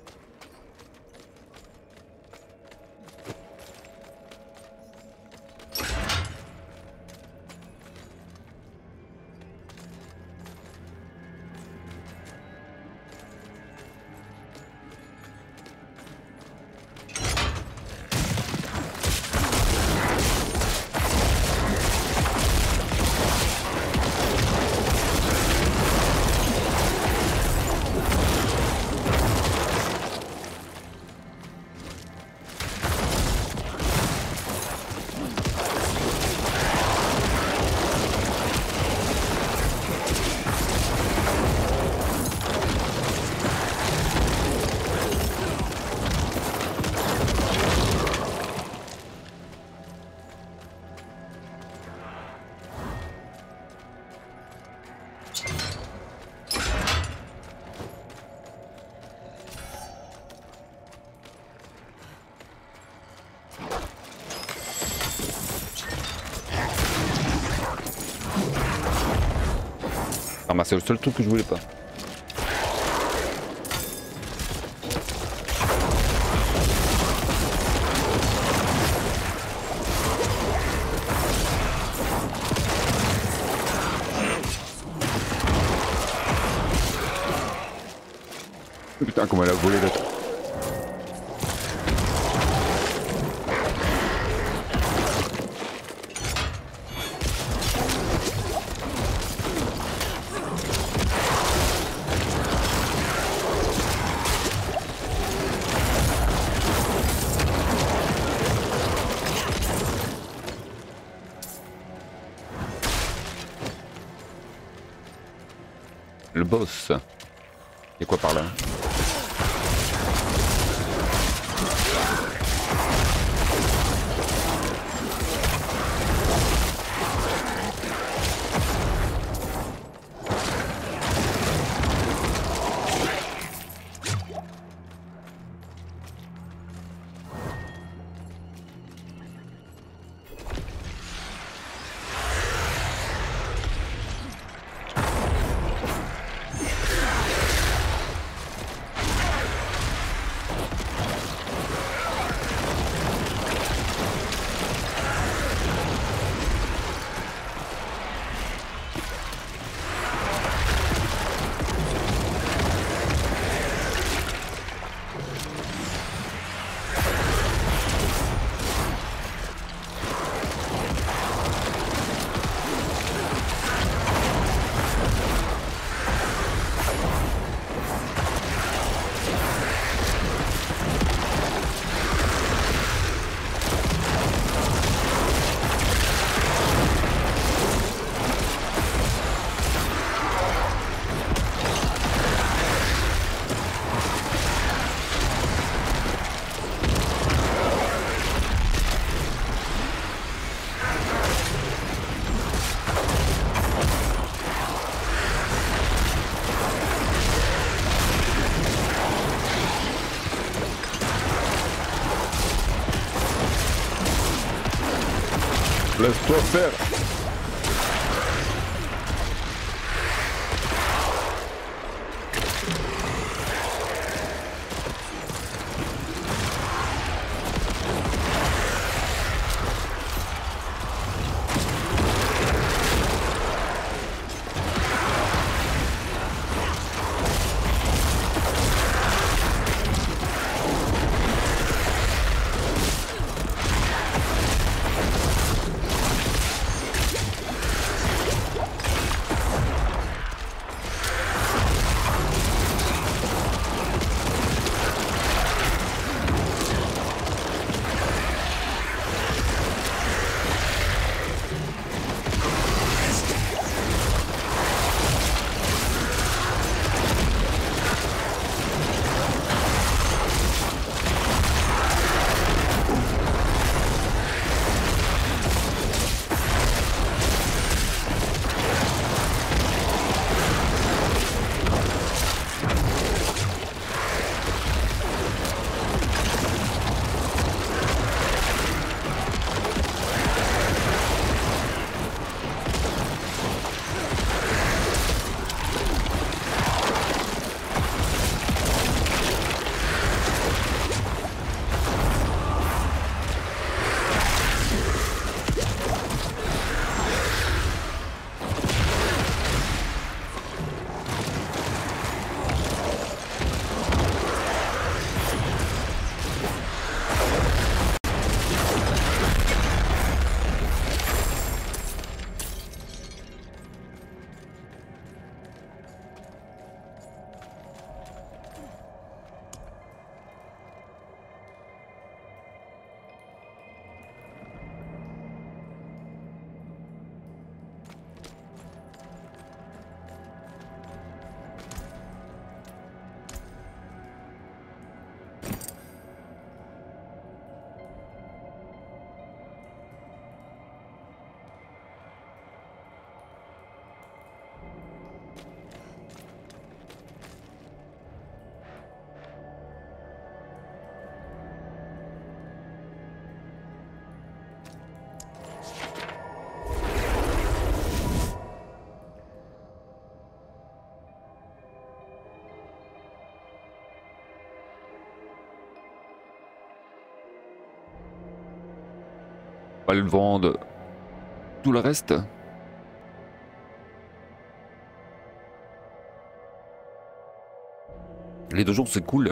Ah bah c'est le seul truc que je voulais pas. Putain comment elle a volé l'autre. Le boss. Et quoi par là? Laisse-toi faire. On va le vendre tout le reste. Les donjons c'est cool.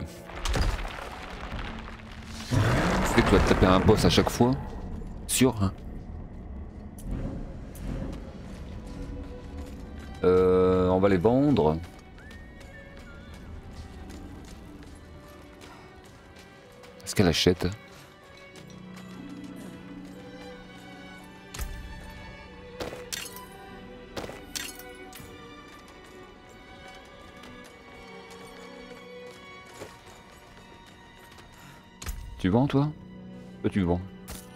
C'est que tu vas te taper un boss à chaque fois. Sûr. Hein. Euh, on va les vendre. Est-ce qu'elle achète? Tu vends toi? Toi tu vends.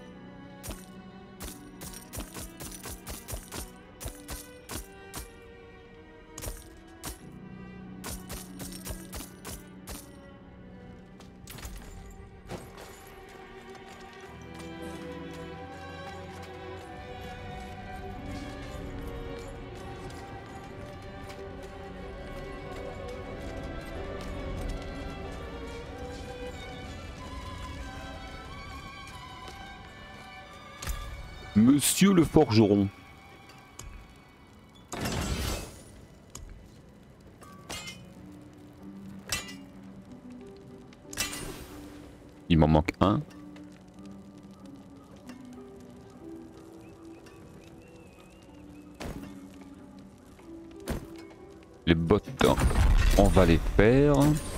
Monsieur le forgeron. Il m'en manque un. Les bottes, on va les faire.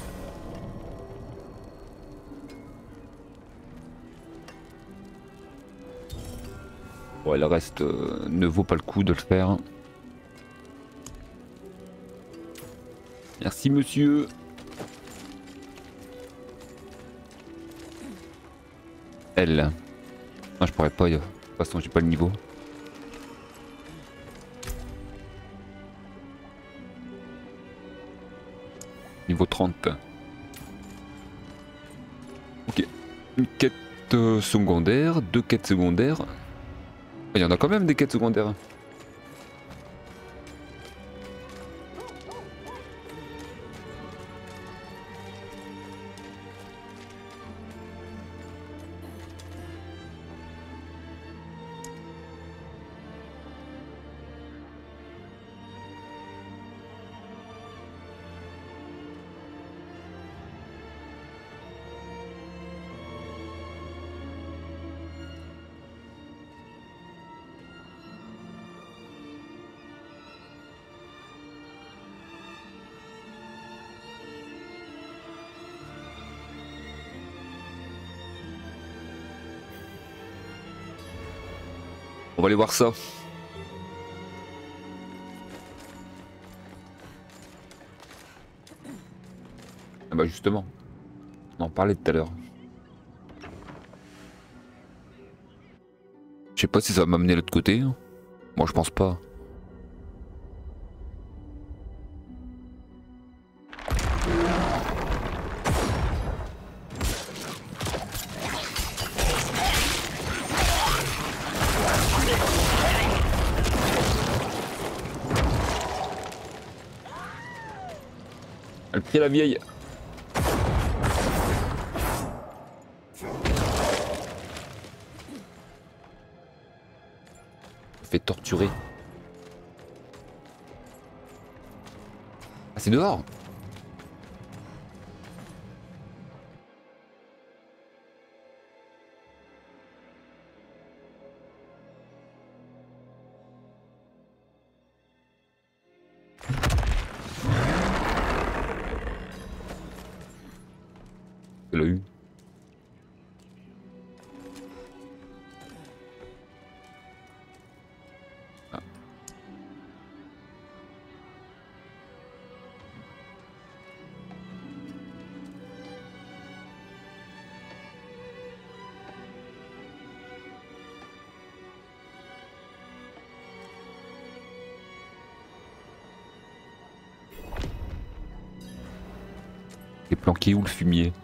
Ouais, le reste euh, ne vaut pas le coup de le faire. Merci monsieur. Elle. Non, je pourrais pas, de toute façon j'ai pas le niveau. Niveau trente. Ok. Une quête euh, secondaire, deux quêtes secondaires. Il y en a quand même des quêtes secondaires. On va aller voir ça. Ah bah justement, on en parlait tout à l'heure. Je sais pas si ça va m'amener de l'autre côté. Moi je pense pas. Elle prie la vieille. Elle fait torturer. Ah c'est dehors. Elle l'a eu. Ah. Il est planqué où le fumier?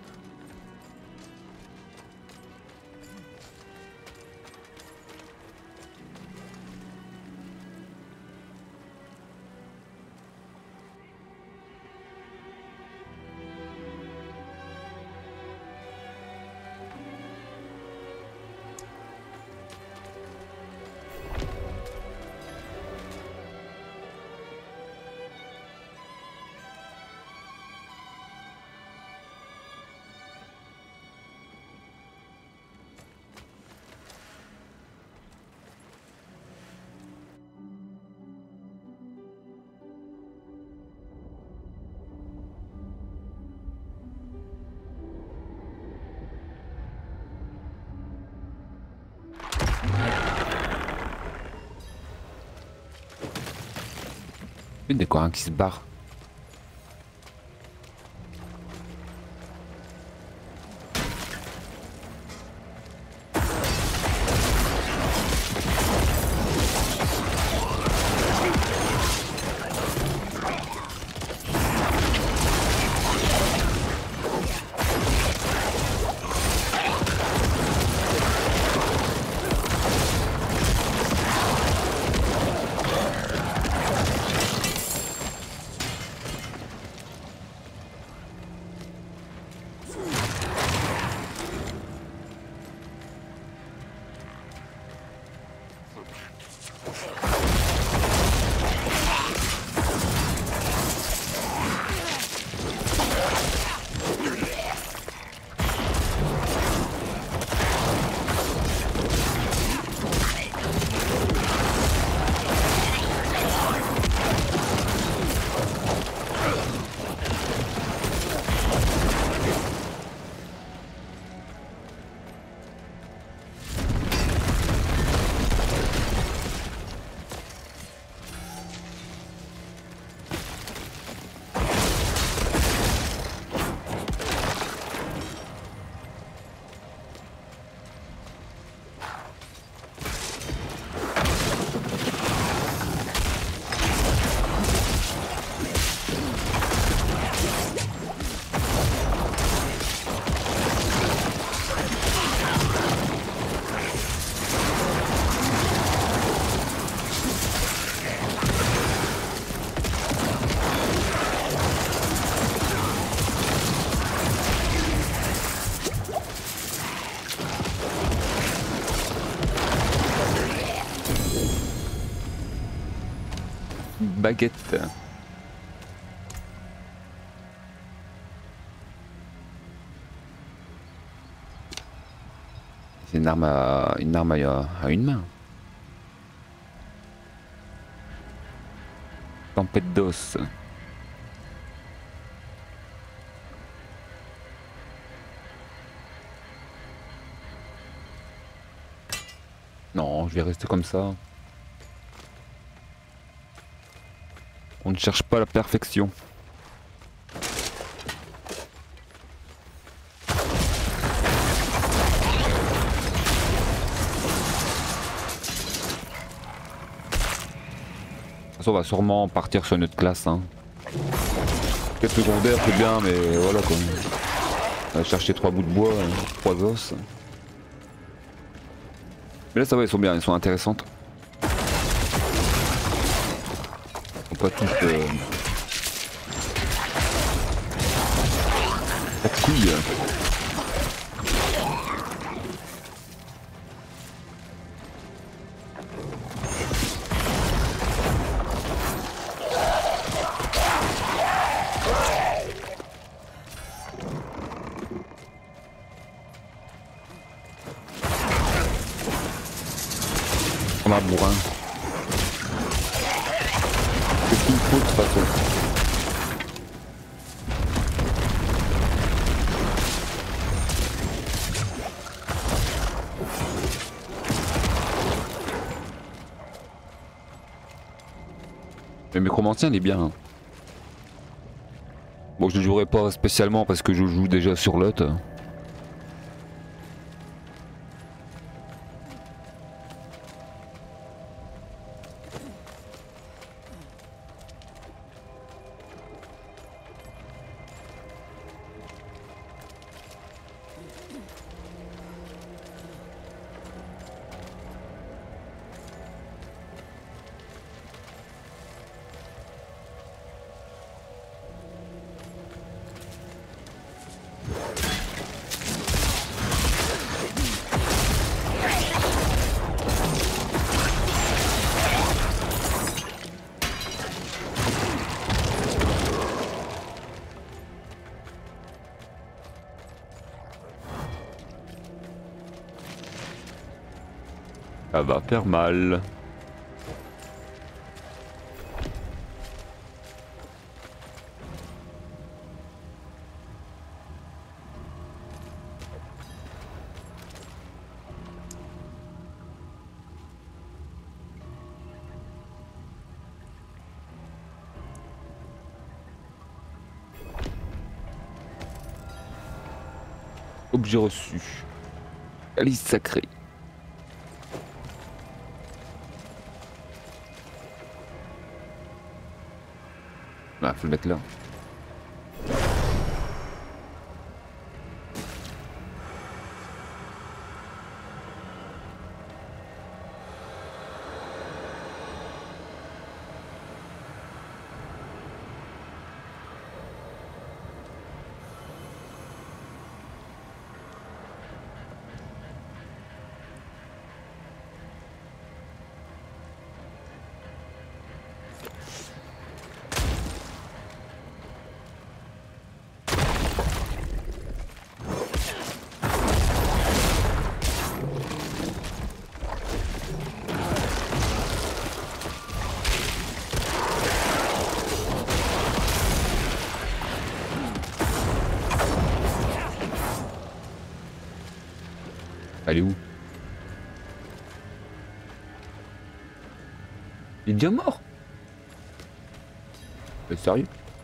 Une des coréens qui se barre. Baguette. C'est une arme à une arme à, à une main. Tempête d'os. Non, je vais rester comme ça. On ne cherche pas la perfection. De toute façon, on va sûrement partir sur une autre classe. Hein. Quête secondaire, c'est bien, mais voilà quoi. On va chercher trois bouts de bois, hein, trois os. Mais là, ça va, ils sont bien, ils sont intéressantes. Ils sont pas toutes. Euh... Pas de couilles. On a un bourrin. C'est ce qu'il me faut de toute façon. Le Nécromancien il est bien. Hein. Bon, je ne jouerai pas spécialement parce que je joue déjà sur Lot. Ça va faire mal. Objet reçu. Alice sacrée. Bah, faut le mettre là. Elle est où? Il est déjà mort? Mais sérieux?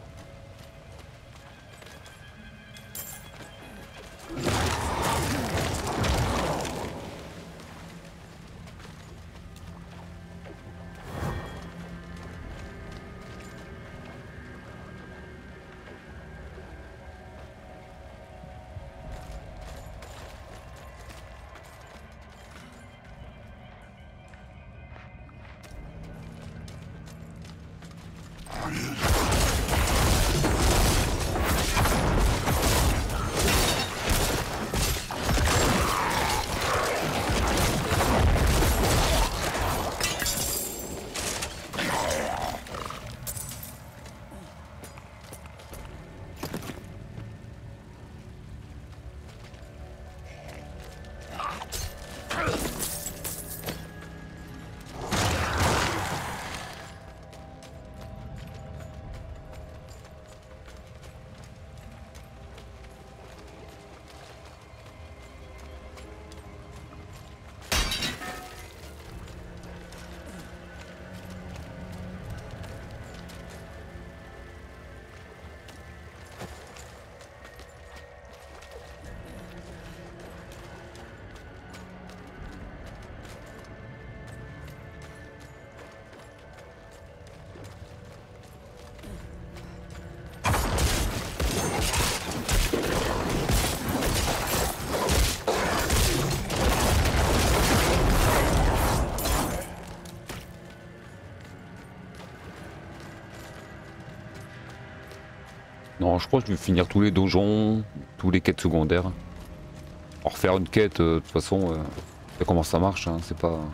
Non, je crois que je vais finir tous les donjons, tous les quêtes secondaires. En refaire une quête, euh, de toute façon, euh, c'est comment ça marche, hein, c'est pas...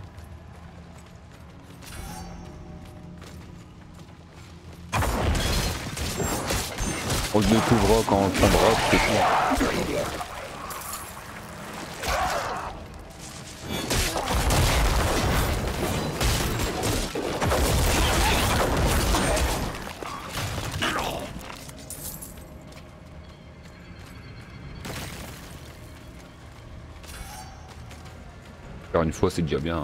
On le découvrira quand on le prendra, c'est tout. Faire une fois, c'est déjà bien. Hein.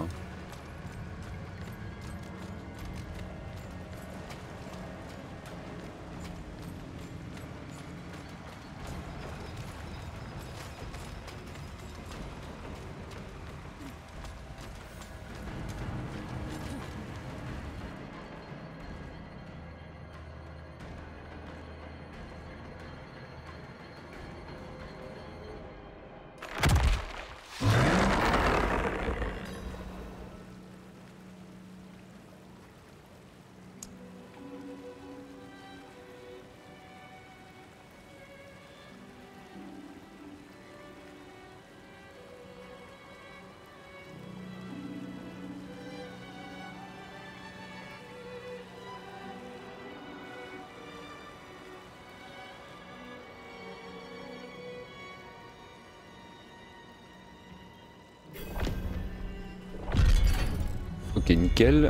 Ok, nickel.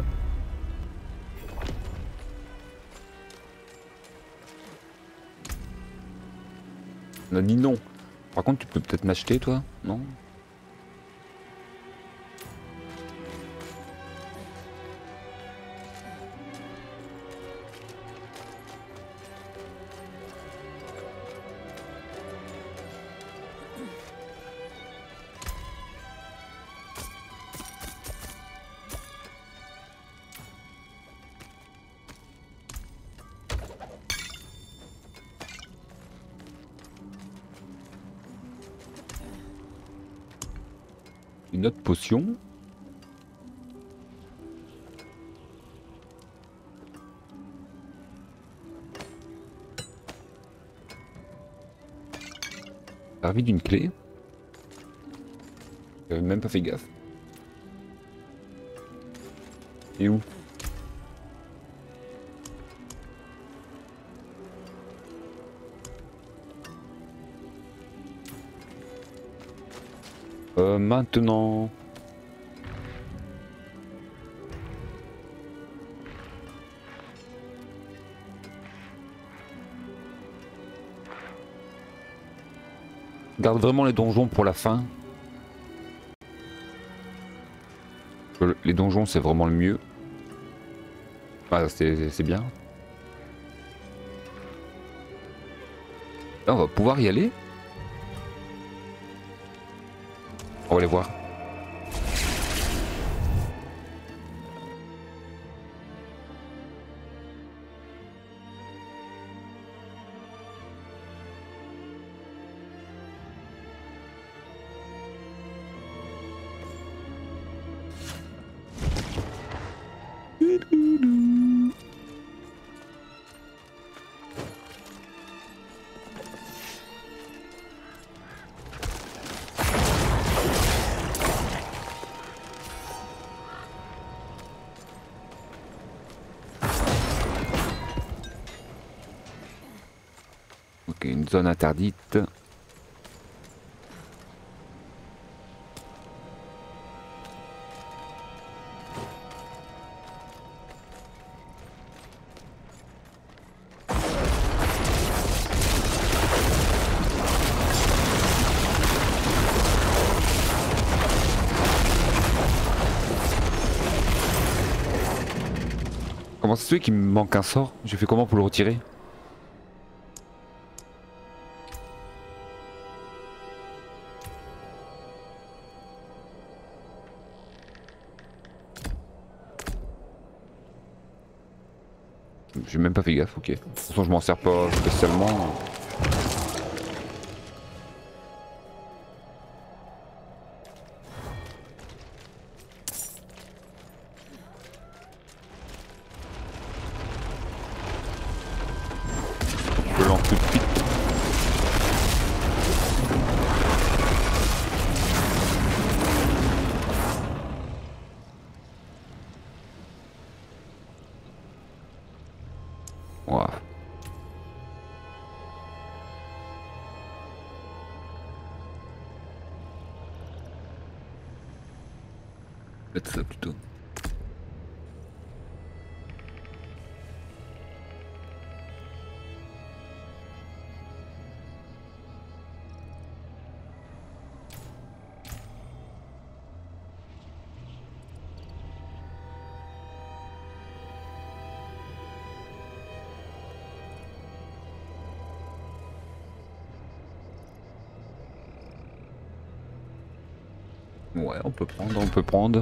On a dit non. Par contre, tu peux peut-être m'acheter, toi? Non? Une autre potion. Servi d'une clé. J'avais même pas fait gaffe. Et où? Euh, maintenant. Garde vraiment les donjons pour la fin. Les donjons c'est vraiment le mieux. Ah, c'est bien. Là on va pouvoir y aller. On va les voir. Ok, une zone interdite. Comment ça se fait qu'il me manque un sort? J'ai fait comment pour le retirer? J'ai même pas fait gaffe, ok. De toute façon je m'en sers pas spécialement. Je le lance tout de suite. Wow. Faites ça plutôt. Ouais, on peut prendre, on peut prendre.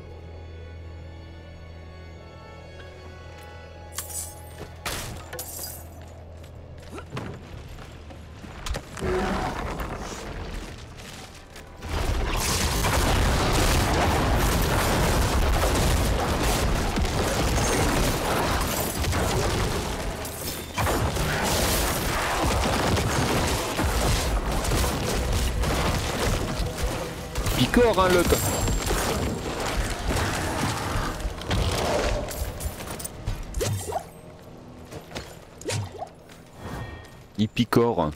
Picor, hein, l'autre. Il picore.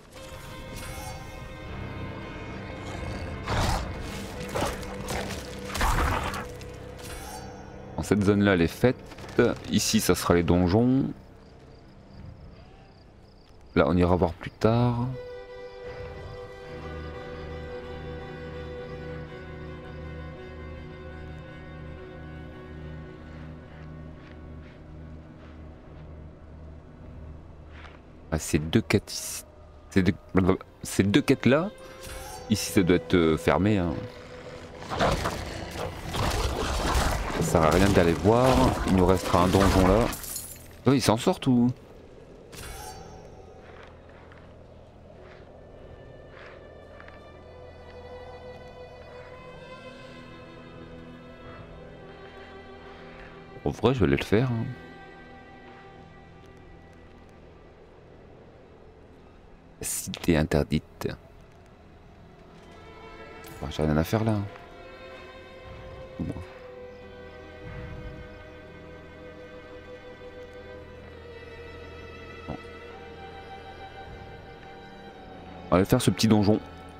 Dans cette zone là elle est faite. Ici ça sera les donjons. Là on ira voir plus tard. Ah, ces deux quêtes ici. Ces deux, ces deux quêtes là. Ici ça doit être euh, fermé. Hein. Ça sert à rien d'aller voir. Il nous restera un donjon là. Oh, ils s'en sortent ou? En vrai, je vais aller le faire. Hein. Cité interdite. Bah, j'ai rien à faire là. Bon. Bon. On va aller faire ce petit donjon.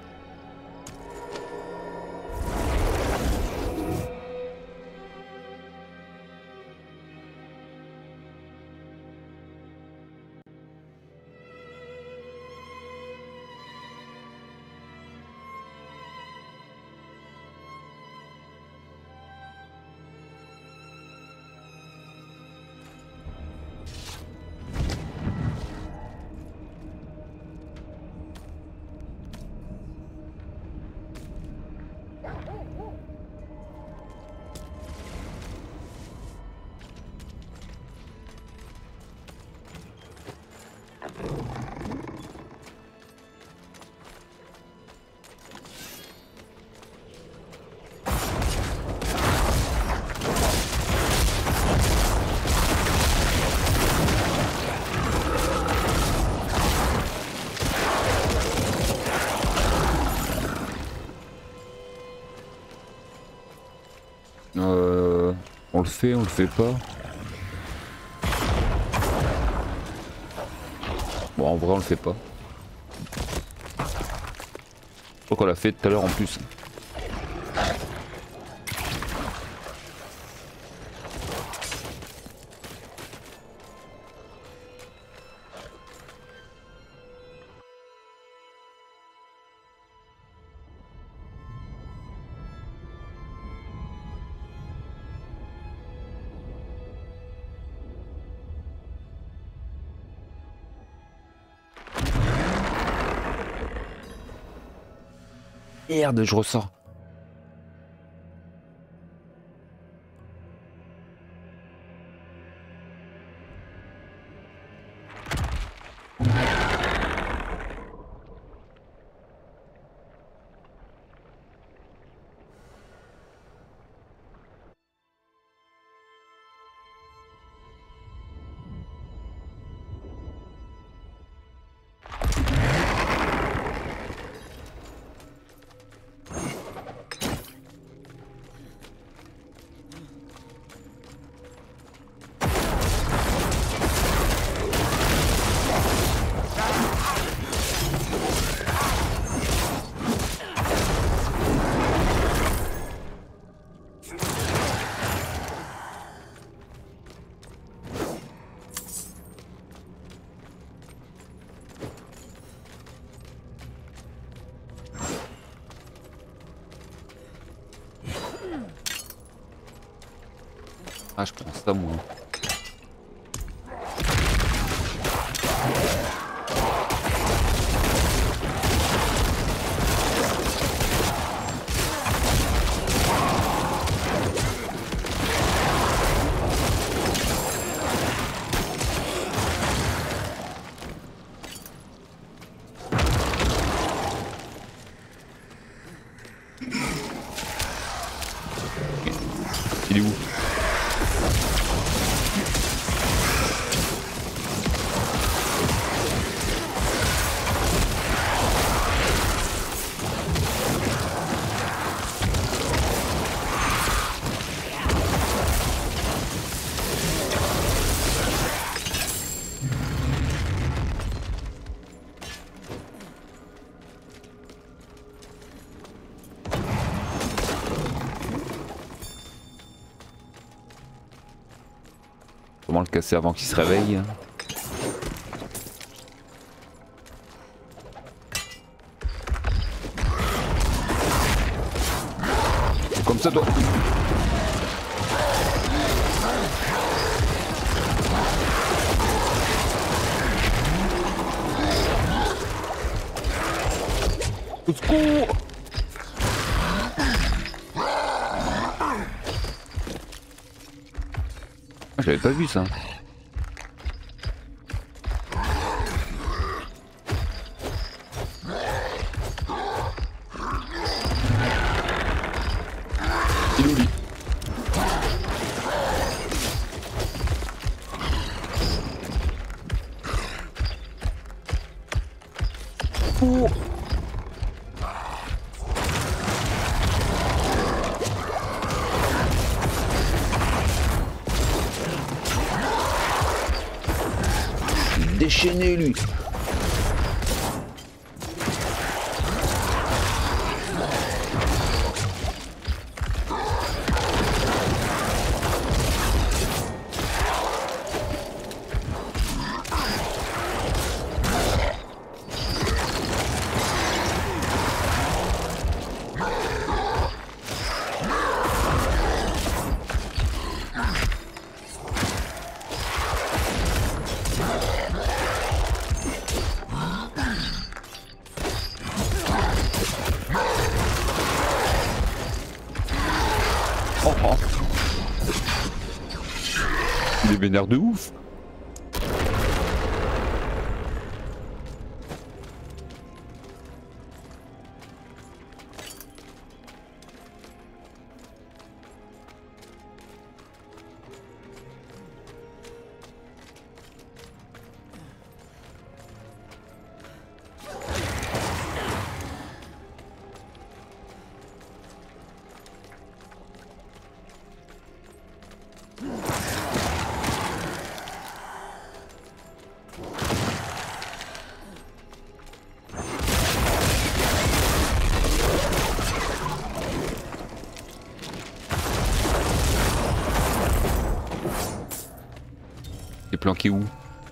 Euh, on le fait, on le fait pas. Bon, en vrai, on le fait pas. Je crois qu'on l'a fait tout à l'heure en plus. Merde, je ressors. Ah, je pense ça moi. Il est où? Comment le casser avant qu'il se réveille? Comme ça toi. Au secours! Ah, j'avais pas vu ça. Il oublie. déchaîné lui. Oh, oh. Il est vénère de ouf. Il est planqué où?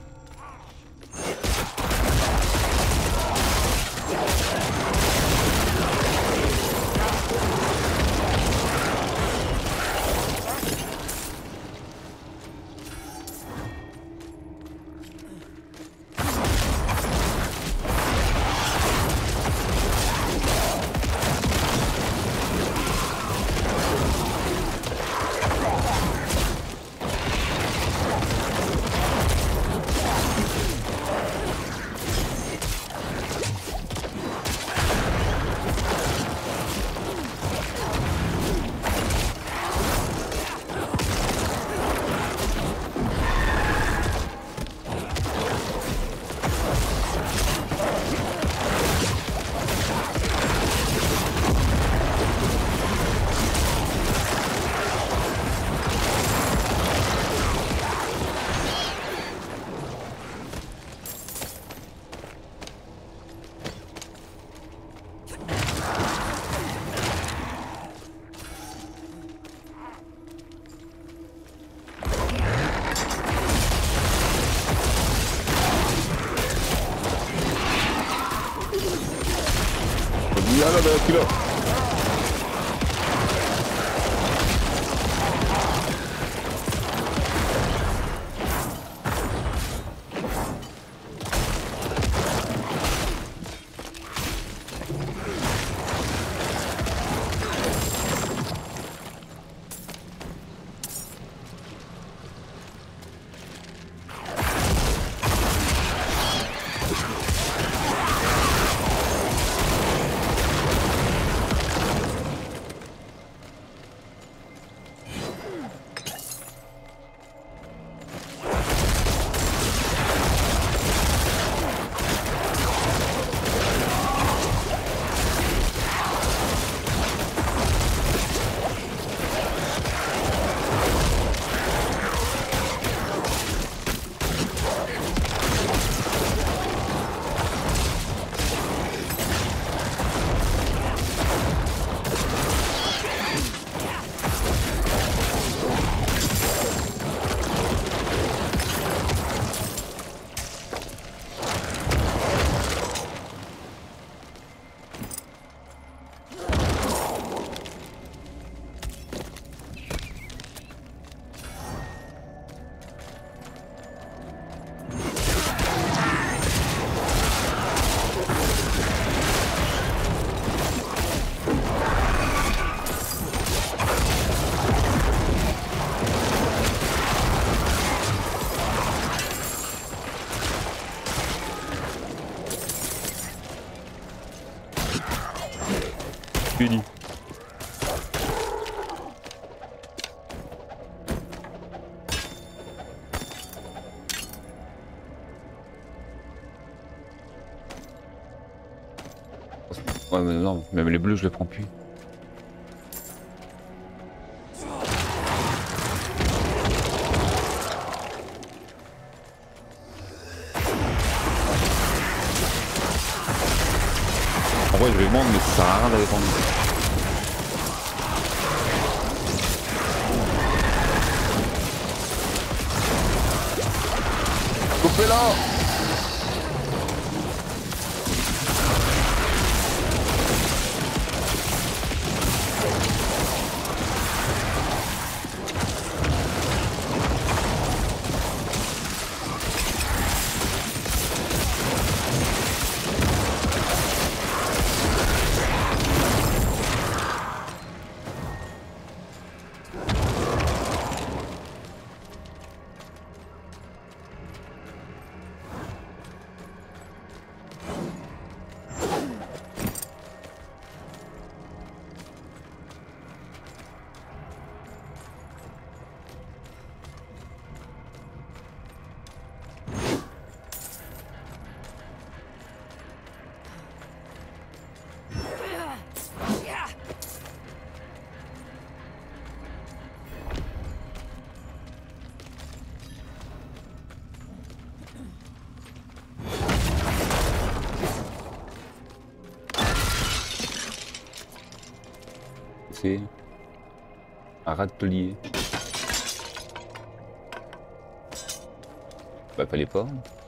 Yalla da kilo. Fini. Ouais mais non, même les bleus je les prends plus. je vais vendre, mais ça sert à rien d'aller vendre. Coupez-la! C'est un râtelier. Bah fallait pas.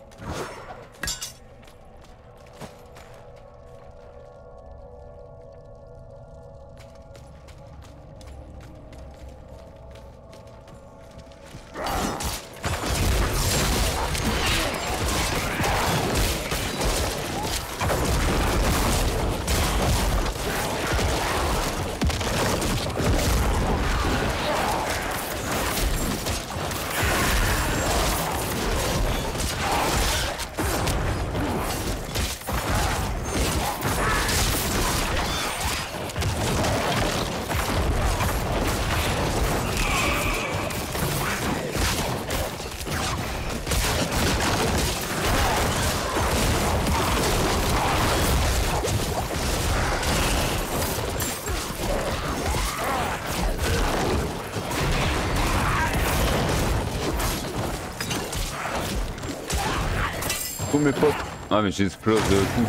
Tous mes potes. Ah mais j'explose de tout.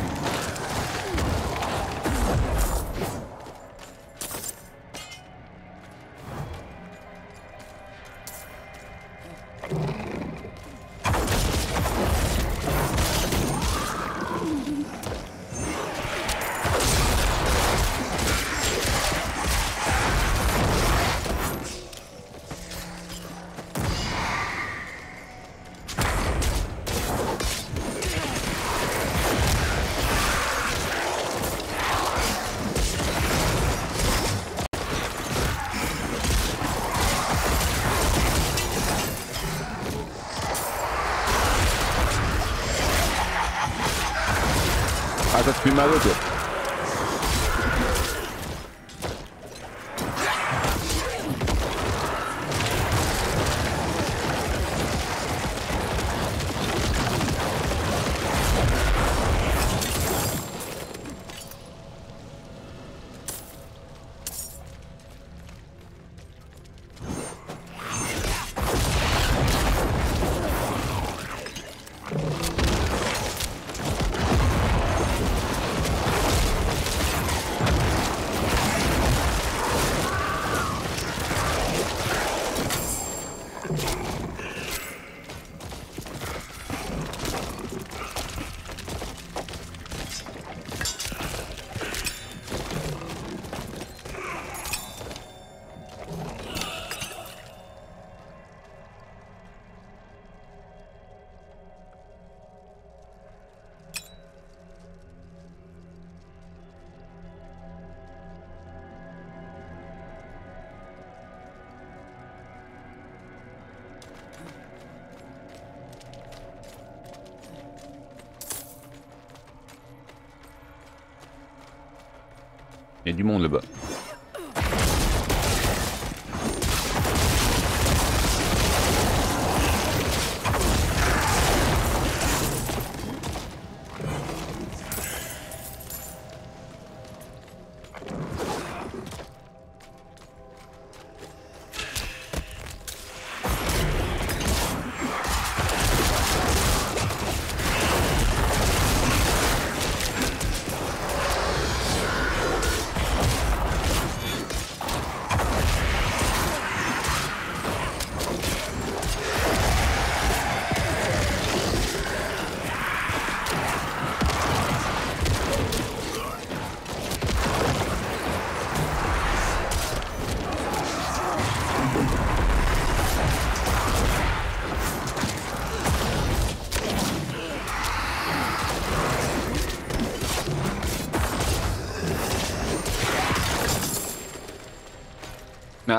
Ah, ça te fume ma voix, toi. Il y a du monde là-bas.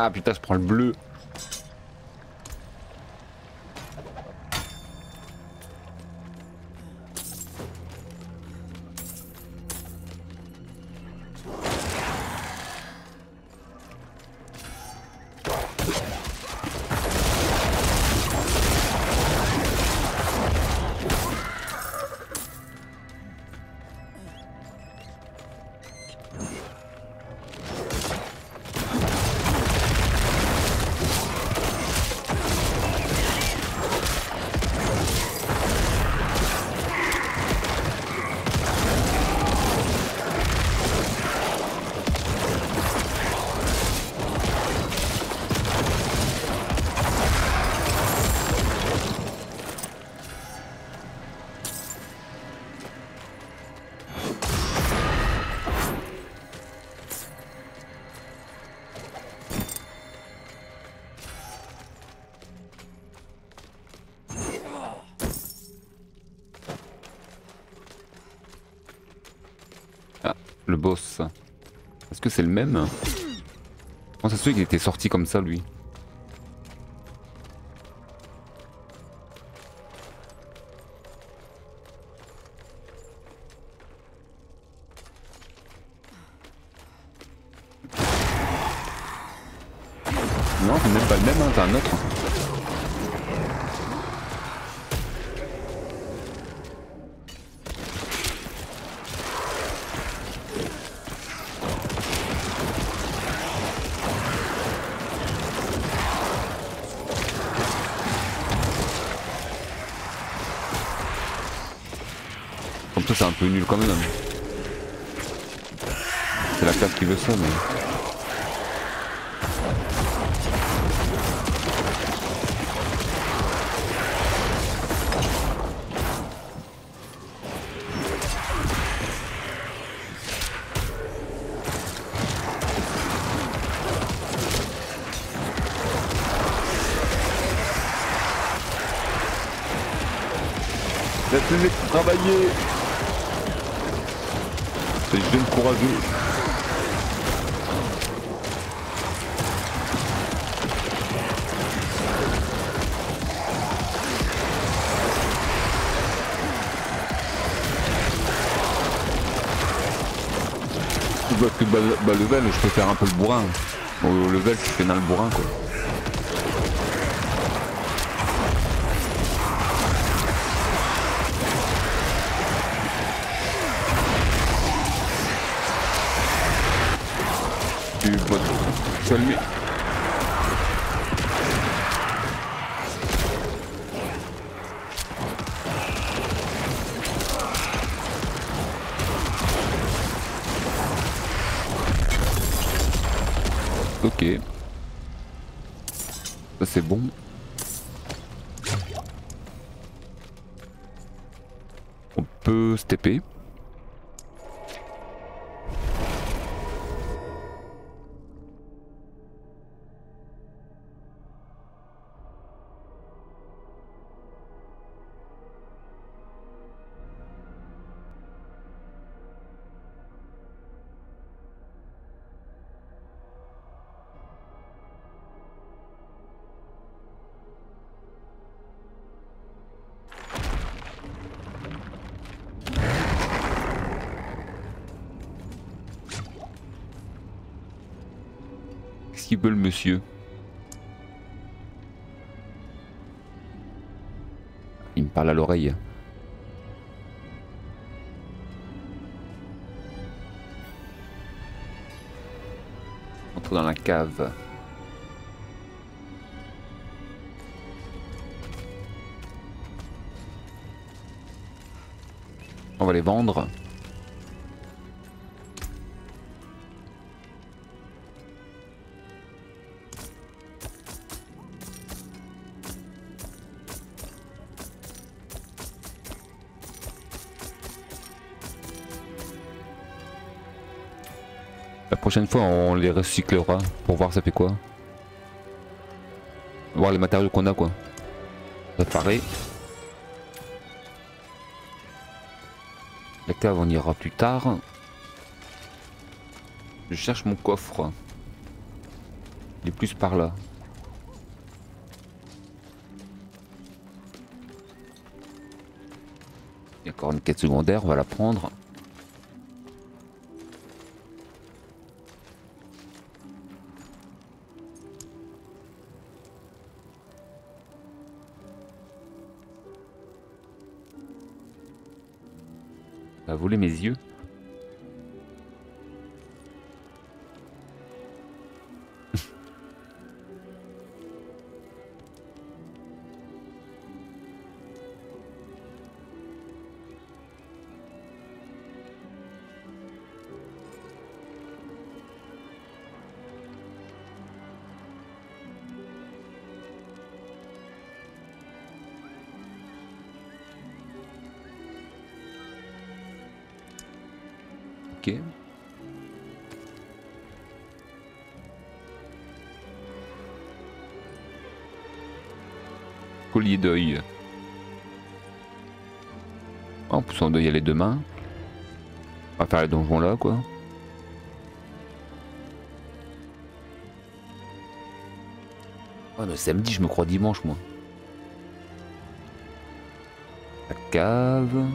Ah putain, je prends le bleu. Le boss. Est-ce que c'est le même? Comment ça se fait qu'il était sorti comme ça lui? Non, c'est même pas le même, hein, t'as un autre. Comme ça c'est un peu nul quand même. C'est la classe qui veut ça mais... Laisse-les travailler. C'est jeune courageux. Parce que bah, bah, level, je peux faire un peu le bourrin. Au level, je fais dans le bourrin quoi. Tu vas te calmer. Ok. Ça c'est bon. On peut se T P. Qu'est-ce qu'il veut le monsieur? Il me parle à l'oreille. Entre dans la cave. On va les vendre. La prochaine fois on les recyclera pour voir ça fait quoi. Voir les matériaux qu'on a quoi. Réparer. La cave on ira plus tard. Je cherche mon coffre. Il est plus par là. Il y a encore une quête secondaire, on va la prendre. Ça a volé mes yeux. Ok. Collier d'œil. En plus on doit y aller demain. On va faire les donjons là quoi. Ouais mais samedi je me crois dimanche moi. La cave.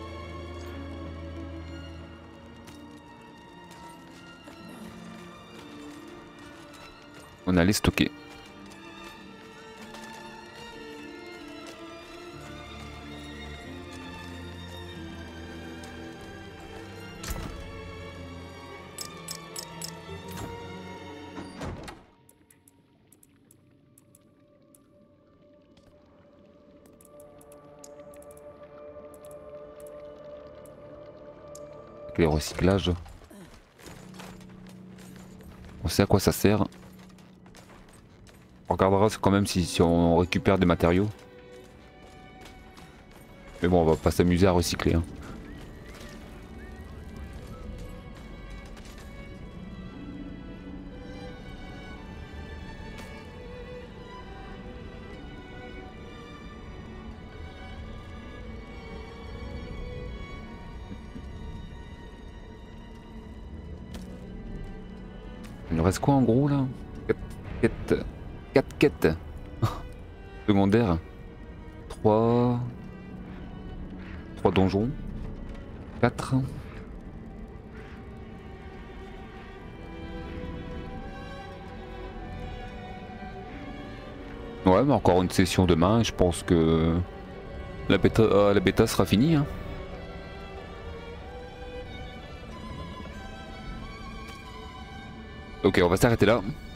On allait stocker. Avec les recyclages. On sait à quoi ça sert. On regardera quand même si, si on récupère des matériaux. Mais bon, on va pas s'amuser à recycler. Hein. Il nous reste quoi en gros là? quatre quatre quêtes. Secondaires. trois. trois donjons. quatre. Ouais, mais encore une session demain, je pense que la bêta, euh, la bêta sera finie. Hein. Ok, on va s'arrêter là.